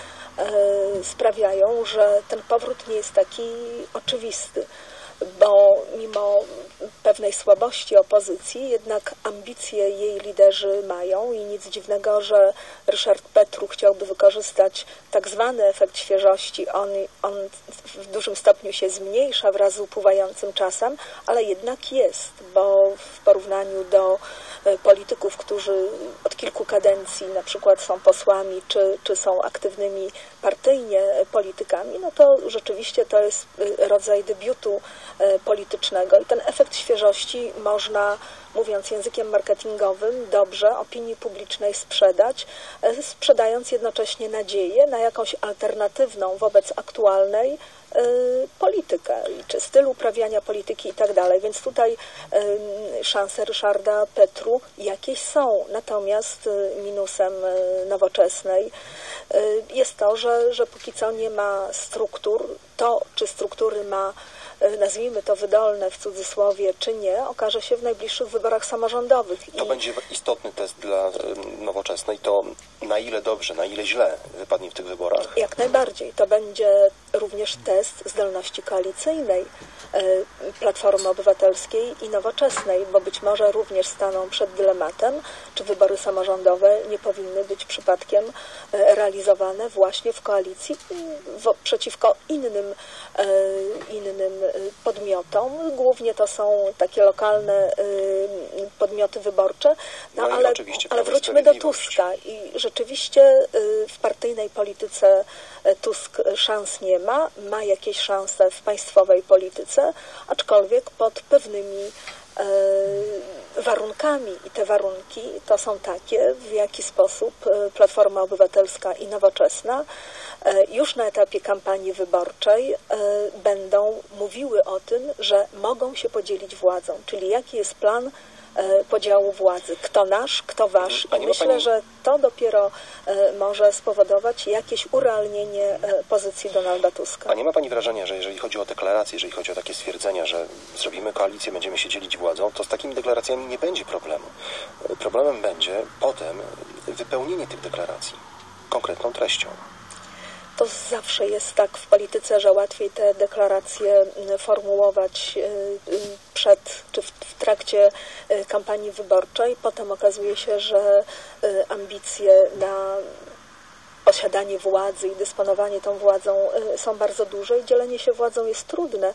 sprawiają, że ten powrót nie jest taki oczywisty, bo mimo pewnej słabości opozycji, jednak ambicje jej liderzy mają i nic dziwnego, że Ryszard Petru chciałby wykorzystać tak zwany efekt świeżości. On, on w dużym stopniu się zmniejsza wraz z upływającym czasem, ale jednak jest, bo w porównaniu do polityków, którzy od kilku kadencji na przykład są posłami, czy, czy są aktywnymi partyjnie politykami, no to rzeczywiście to jest rodzaj debiutu politycznego i ten efekt świeżości można, mówiąc językiem marketingowym, dobrze opinii publicznej sprzedać, sprzedając jednocześnie nadzieję na jakąś alternatywną wobec aktualnej politykę, czy styl uprawiania polityki i tak dalej. Więc tutaj szanse Ryszarda Petru jakieś są. Natomiast minusem Nowoczesnej jest to, że, że póki co nie ma struktur. To, czy struktury ma, nazwijmy to wydolne w cudzysłowie, czy nie, okaże się w najbliższych wyborach samorządowych. To I... będzie istotny test dla Nowoczesnej, to na ile dobrze, na ile źle wypadnie w tych wyborach? Jak najbardziej. To będzie również test zdolności koalicyjnej Platformy Obywatelskiej i Nowoczesnej, bo być może również staną przed dylematem, czy wybory samorządowe nie powinny być przypadkiem realizowane właśnie w koalicji w, przeciwko innym, innym podmiotom. Głównie to są takie lokalne podmioty wyborcze, no, no ale, ale wróćmy do Tuska i rzeczywiście w partyjnej polityce Tusk szans nie ma, ma jakieś szanse w państwowej polityce, aczkolwiek pod pewnymi warunkami i te warunki to są takie, w jaki sposób Platforma Obywatelska i Nowoczesna już na etapie kampanii wyborczej będą mówiły o tym, że mogą się podzielić władzą, czyli jaki jest plan podziału władzy, kto nasz, kto wasz. I myślę, pani... że to dopiero może spowodować jakieś urealnienie pozycji Donalda Tuska. A nie ma pani wrażenia, że jeżeli chodzi o deklaracje, jeżeli chodzi o takie stwierdzenia, że zrobimy koalicję, będziemy się dzielić władzą, to z takimi deklaracjami nie będzie problemu. Problemem będzie potem wypełnienie tych deklaracji konkretną treścią. To zawsze jest tak w polityce, że łatwiej te deklaracje formułować przed czy w trakcie kampanii wyborczej. Potem okazuje się, że ambicje na posiadanie władzy i dysponowanie tą władzą są bardzo duże i dzielenie się władzą jest trudne.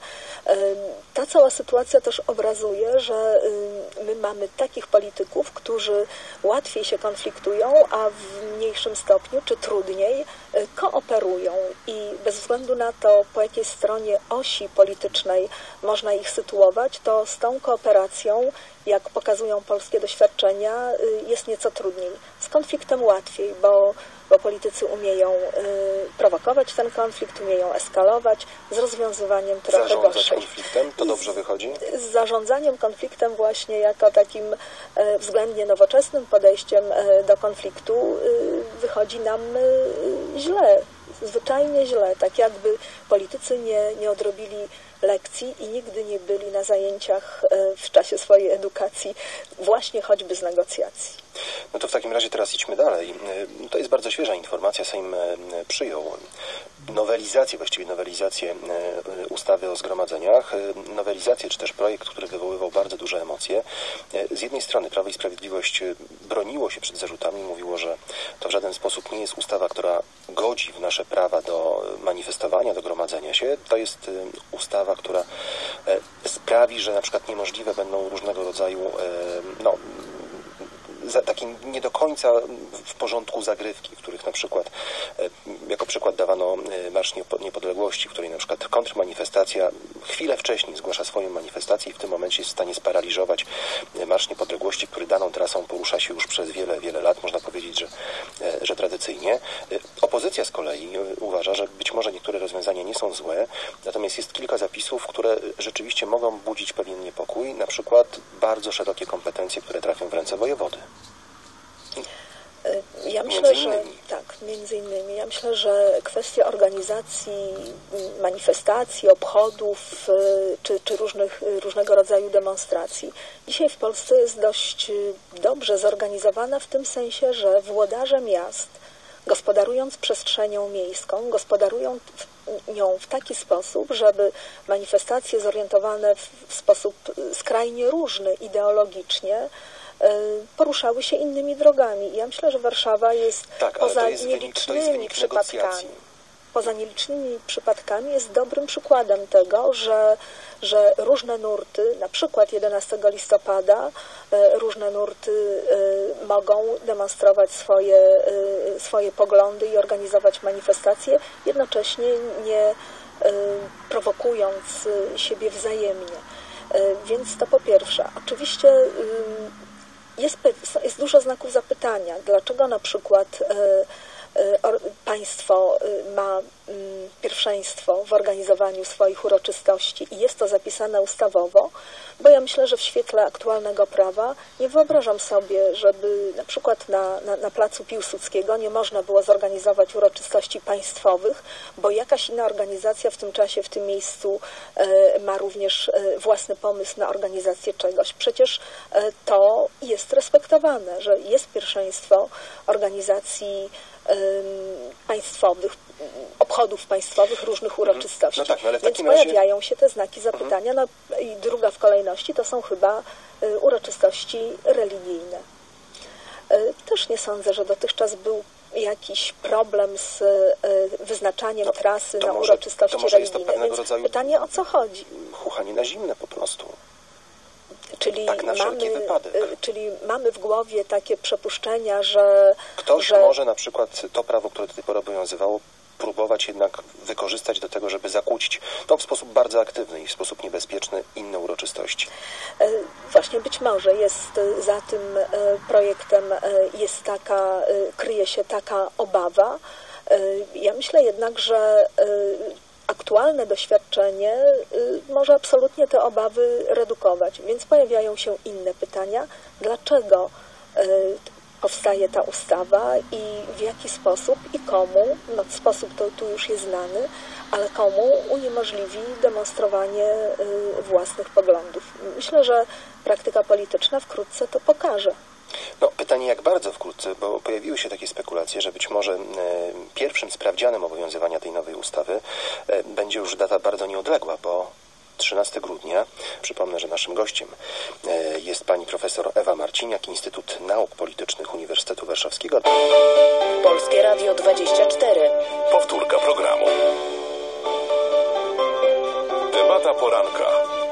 Ta cała sytuacja też obrazuje, że my mamy takich polityków, którzy łatwiej się konfliktują, a w mniejszym stopniu czy trudniej kooperują i bez względu na to, po jakiej stronie osi politycznej można ich sytuować, to z tą kooperacją, jak pokazują polskie doświadczenia, jest nieco trudniej. Z konfliktem łatwiej, bo, bo politycy umieją y, prowokować ten konflikt, umieją eskalować, z rozwiązywaniem trochę Zarządzać gorszej. konfliktem? To dobrze wychodzi? Z, z zarządzaniem konfliktem właśnie jako takim y, względnie nowoczesnym podejściem y, do konfliktu y, wychodzi nam y, źle, zwyczajnie źle, tak jakby politycy nie, nie odrobili lekcji i nigdy nie byli na zajęciach w czasie swojej edukacji, właśnie choćby z negocjacji. No to w takim razie teraz idźmy dalej. To jest bardzo świeża informacja. Sejm przyjął nowelizację, właściwie nowelizację ustawy o zgromadzeniach. Nowelizację, czy też projekt, który wywoływał bardzo duże emocje. Z jednej strony Prawo i Sprawiedliwość broniło się przed zarzutami, mówiło, że to w żaden sposób nie jest ustawa, która godzi w nasze prawa do manifestowania, do gromadzenia się. To jest ustawa, która sprawi, że na przykład niemożliwe będą różnego rodzaju no, za takie nie do końca w porządku zagrywki, w których na przykład, jako przykład dawano Marsz Niepodległości, w której na przykład kontrmanifestacja chwilę wcześniej zgłasza swoją manifestację i w tym momencie jest w stanie sparaliżować Marsz Niepodległości, który daną trasą porusza się już przez wiele, wiele lat, można powiedzieć, że, że tradycyjnie. Opozycja z kolei uważa, że być może niektóre rozwiązania nie są złe, natomiast jest kilka zapisów, które rzeczywiście mogą budzić pewien niepokój, na przykład bardzo szerokie kompetencje, które trafią w ręce wojewody. Ja myślę, że tak, między innymi. Ja myślę, że kwestia organizacji manifestacji, obchodów czy, czy różnych, różnego rodzaju demonstracji dzisiaj w Polsce jest dość dobrze zorganizowana w tym sensie, że włodarze miast, gospodarując przestrzenią miejską, gospodarują nią w taki sposób, żeby manifestacje zorientowane w sposób skrajnie różny ideologicznie poruszały się innymi drogami. Ja myślę, że Warszawa jest tak, poza jest nielicznymi wynik, wynik przypadkami. negocjacji. Poza nielicznymi przypadkami jest dobrym przykładem tego, że, że różne nurty, na przykład jedenastego listopada, różne nurty mogą demonstrować swoje, swoje poglądy i organizować manifestacje, jednocześnie nie prowokując siebie wzajemnie. Więc to po pierwsze. Oczywiście jest, jest dużo znaków zapytania. Dlaczego na przykład państwo ma pierwszeństwo w organizowaniu swoich uroczystości i jest to zapisane ustawowo, bo ja myślę, że w świetle aktualnego prawa nie wyobrażam sobie, żeby na przykład na, na, na placu Piłsudskiego nie można było zorganizować uroczystości państwowych, bo jakaś inna organizacja w tym czasie, w tym miejscu e, ma również e, własny pomysł na organizację czegoś. Przecież e, to jest respektowane, że jest pierwszeństwo organizacji państwowych, obchodów państwowych, różnych uroczystości. No tak, no ale w Więc takim pojawiają razie... się te znaki zapytania. No i druga w kolejności to są chyba uroczystości religijne. Też nie sądzę, że dotychczas był jakiś problem z wyznaczaniem no, trasy na może, uroczystości religijne. Więc rodzaju... pytanie, o co chodzi? Chuchanie na zimne po prostu. Czyli, tak na wszelki mamy, wypadek. czyli mamy w głowie takie przypuszczenia, że... Ktoś że... może na przykład to prawo, które do tej pory obowiązywało, próbować jednak wykorzystać do tego, żeby zakłócić no, w sposób bardzo aktywny i w sposób niebezpieczny inne uroczystości. Właśnie być może jest za tym projektem, jest taka, kryje się taka obawa. Ja myślę jednak, że aktualne doświadczenie może absolutnie te obawy redukować, więc pojawiają się inne pytania. Dlaczego powstaje ta ustawa i w jaki sposób i komu, no sposób to tu już jest znany, ale komu uniemożliwi demonstrowanie własnych poglądów. Myślę, że praktyka polityczna wkrótce to pokaże. No, pytanie jak bardzo wkrótce, bo pojawiły się takie spekulacje, że być może e, pierwszym sprawdzianem obowiązywania tej nowej ustawy e, będzie już data bardzo nieodległa, bo trzynastego grudnia. Przypomnę, że naszym gościem e, jest pani profesor Ewa Marciniak, Instytut Nauk Politycznych Uniwersytetu Warszawskiego. Polskie Radio dwadzieścia cztery. Powtórka programu. Debata poranka.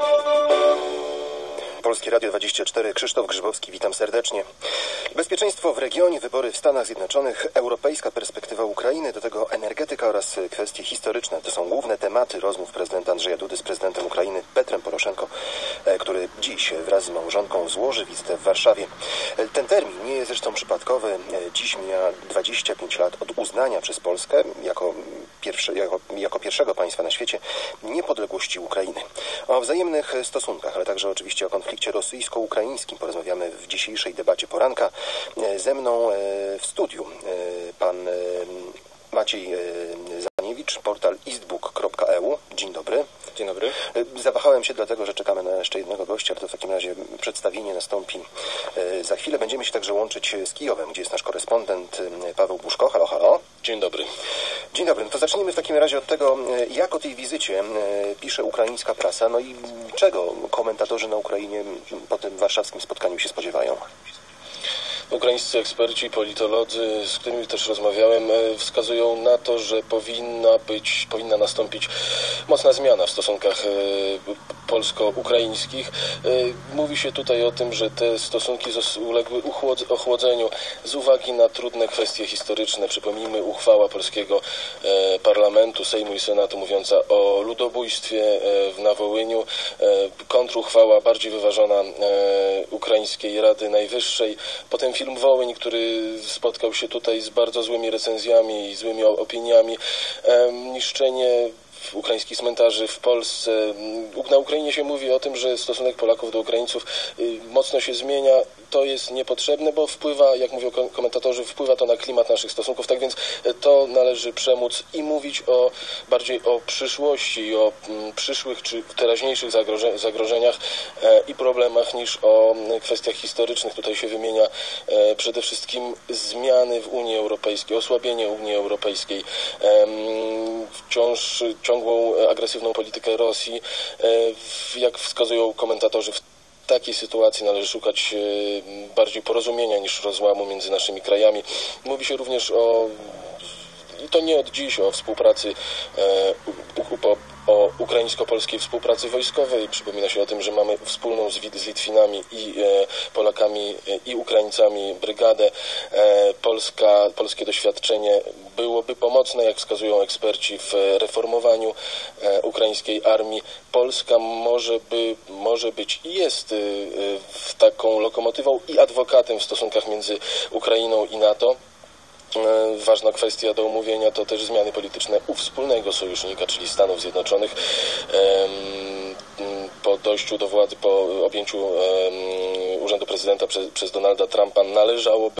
Polskie Radio dwadzieścia cztery, Krzysztof Grzybowski, witam serdecznie. Bezpieczeństwo w regionie, wybory w Stanach Zjednoczonych, europejska perspektywa Ukrainy, do tego energetyka oraz kwestie historyczne. To są główne tematy rozmów prezydenta Andrzeja Dudy z prezydentem Ukrainy Petrem Poroszenko, który dziś wraz z małżonką złoży wizytę w Warszawie. Ten termin nie jest zresztą przypadkowy. Dziś mija dwadzieścia pięć lat od uznania przez Polskę jako, pierwsze, jako, jako pierwszego państwa na świecie niepodległości Ukrainy. O wzajemnych stosunkach, ale także oczywiście o konflikcie rosyjsko-ukraińskim porozmawiamy w dzisiejszej debacie poranka. Ze mną w studiu pan Maciej Zaniewicz, portal istbook kropka e u. Dzień dobry. Dzień dobry. Zawahałem się dlatego, że czekamy na jeszcze jednego gościa, ale to w takim razie przedstawienie nastąpi za chwilę. Będziemy się także łączyć z Kijowem, gdzie jest nasz korespondent Paweł Buszko. Halo, halo. Dzień dobry. Dzień dobry. No to zacznijmy w takim razie od tego, jak o tej wizycie pisze ukraińska prasa, no i czego komentatorzy na Ukrainie po tym warszawskim spotkaniu się spodziewają. Ukraińscy eksperci, politolodzy, z którymi też rozmawiałem, wskazują na to, że powinna być, powinna nastąpić mocna zmiana w stosunkach polsko-ukraińskich. Mówi się tutaj o tym, że te stosunki uległy ochłodzeniu z uwagi na trudne kwestie historyczne. Przypomnijmy, uchwała polskiego parlamentu, Sejmu i Senatu mówiąca o ludobójstwie na Wołyniu, kontruchwała bardziej wyważona Ukraińskiej Rady Najwyższej, potem film Wołyń, który spotkał się tutaj z bardzo złymi recenzjami i złymi opiniami, niszczenie ukraińskich cmentarzy w Polsce. Na Ukrainie się mówi o tym, że stosunek Polaków do Ukraińców mocno się zmienia. To jest niepotrzebne, bo wpływa, jak mówią komentatorzy, wpływa to na klimat naszych stosunków. Tak więc to należy przemóc i mówić o bardziej o przyszłości, o przyszłych czy teraźniejszych zagroże, zagrożeniach i problemach niż o kwestiach historycznych. Tutaj się wymienia przede wszystkim zmiany w Unii Europejskiej, osłabienie Unii Europejskiej, wciąż ciągłą agresywną politykę Rosji. Jak wskazują komentatorzy, w takiej sytuacji należy szukać bardziej porozumienia niż rozłamu między naszymi krajami. Mówi się również o, i to nie od dziś, o współpracy, o ukraińsko-polskiej współpracy wojskowej. Przypomina się o tym, że mamy wspólną z Litwinami i Polakami i Ukraińcami brygadę. Polska, polskie doświadczenie byłoby pomocne, jak wskazują eksperci, w reformowaniu ukraińskiej armii. Polska może, by, może być i jest taką lokomotywą i adwokatem w stosunkach między Ukrainą i NATO. Ważna kwestia do omówienia to też zmiany polityczne u wspólnego sojusznika, czyli Stanów Zjednoczonych. Po dojściu do władzy, po objęciu urzędu prezydenta przez, przez Donalda Trumpa należałoby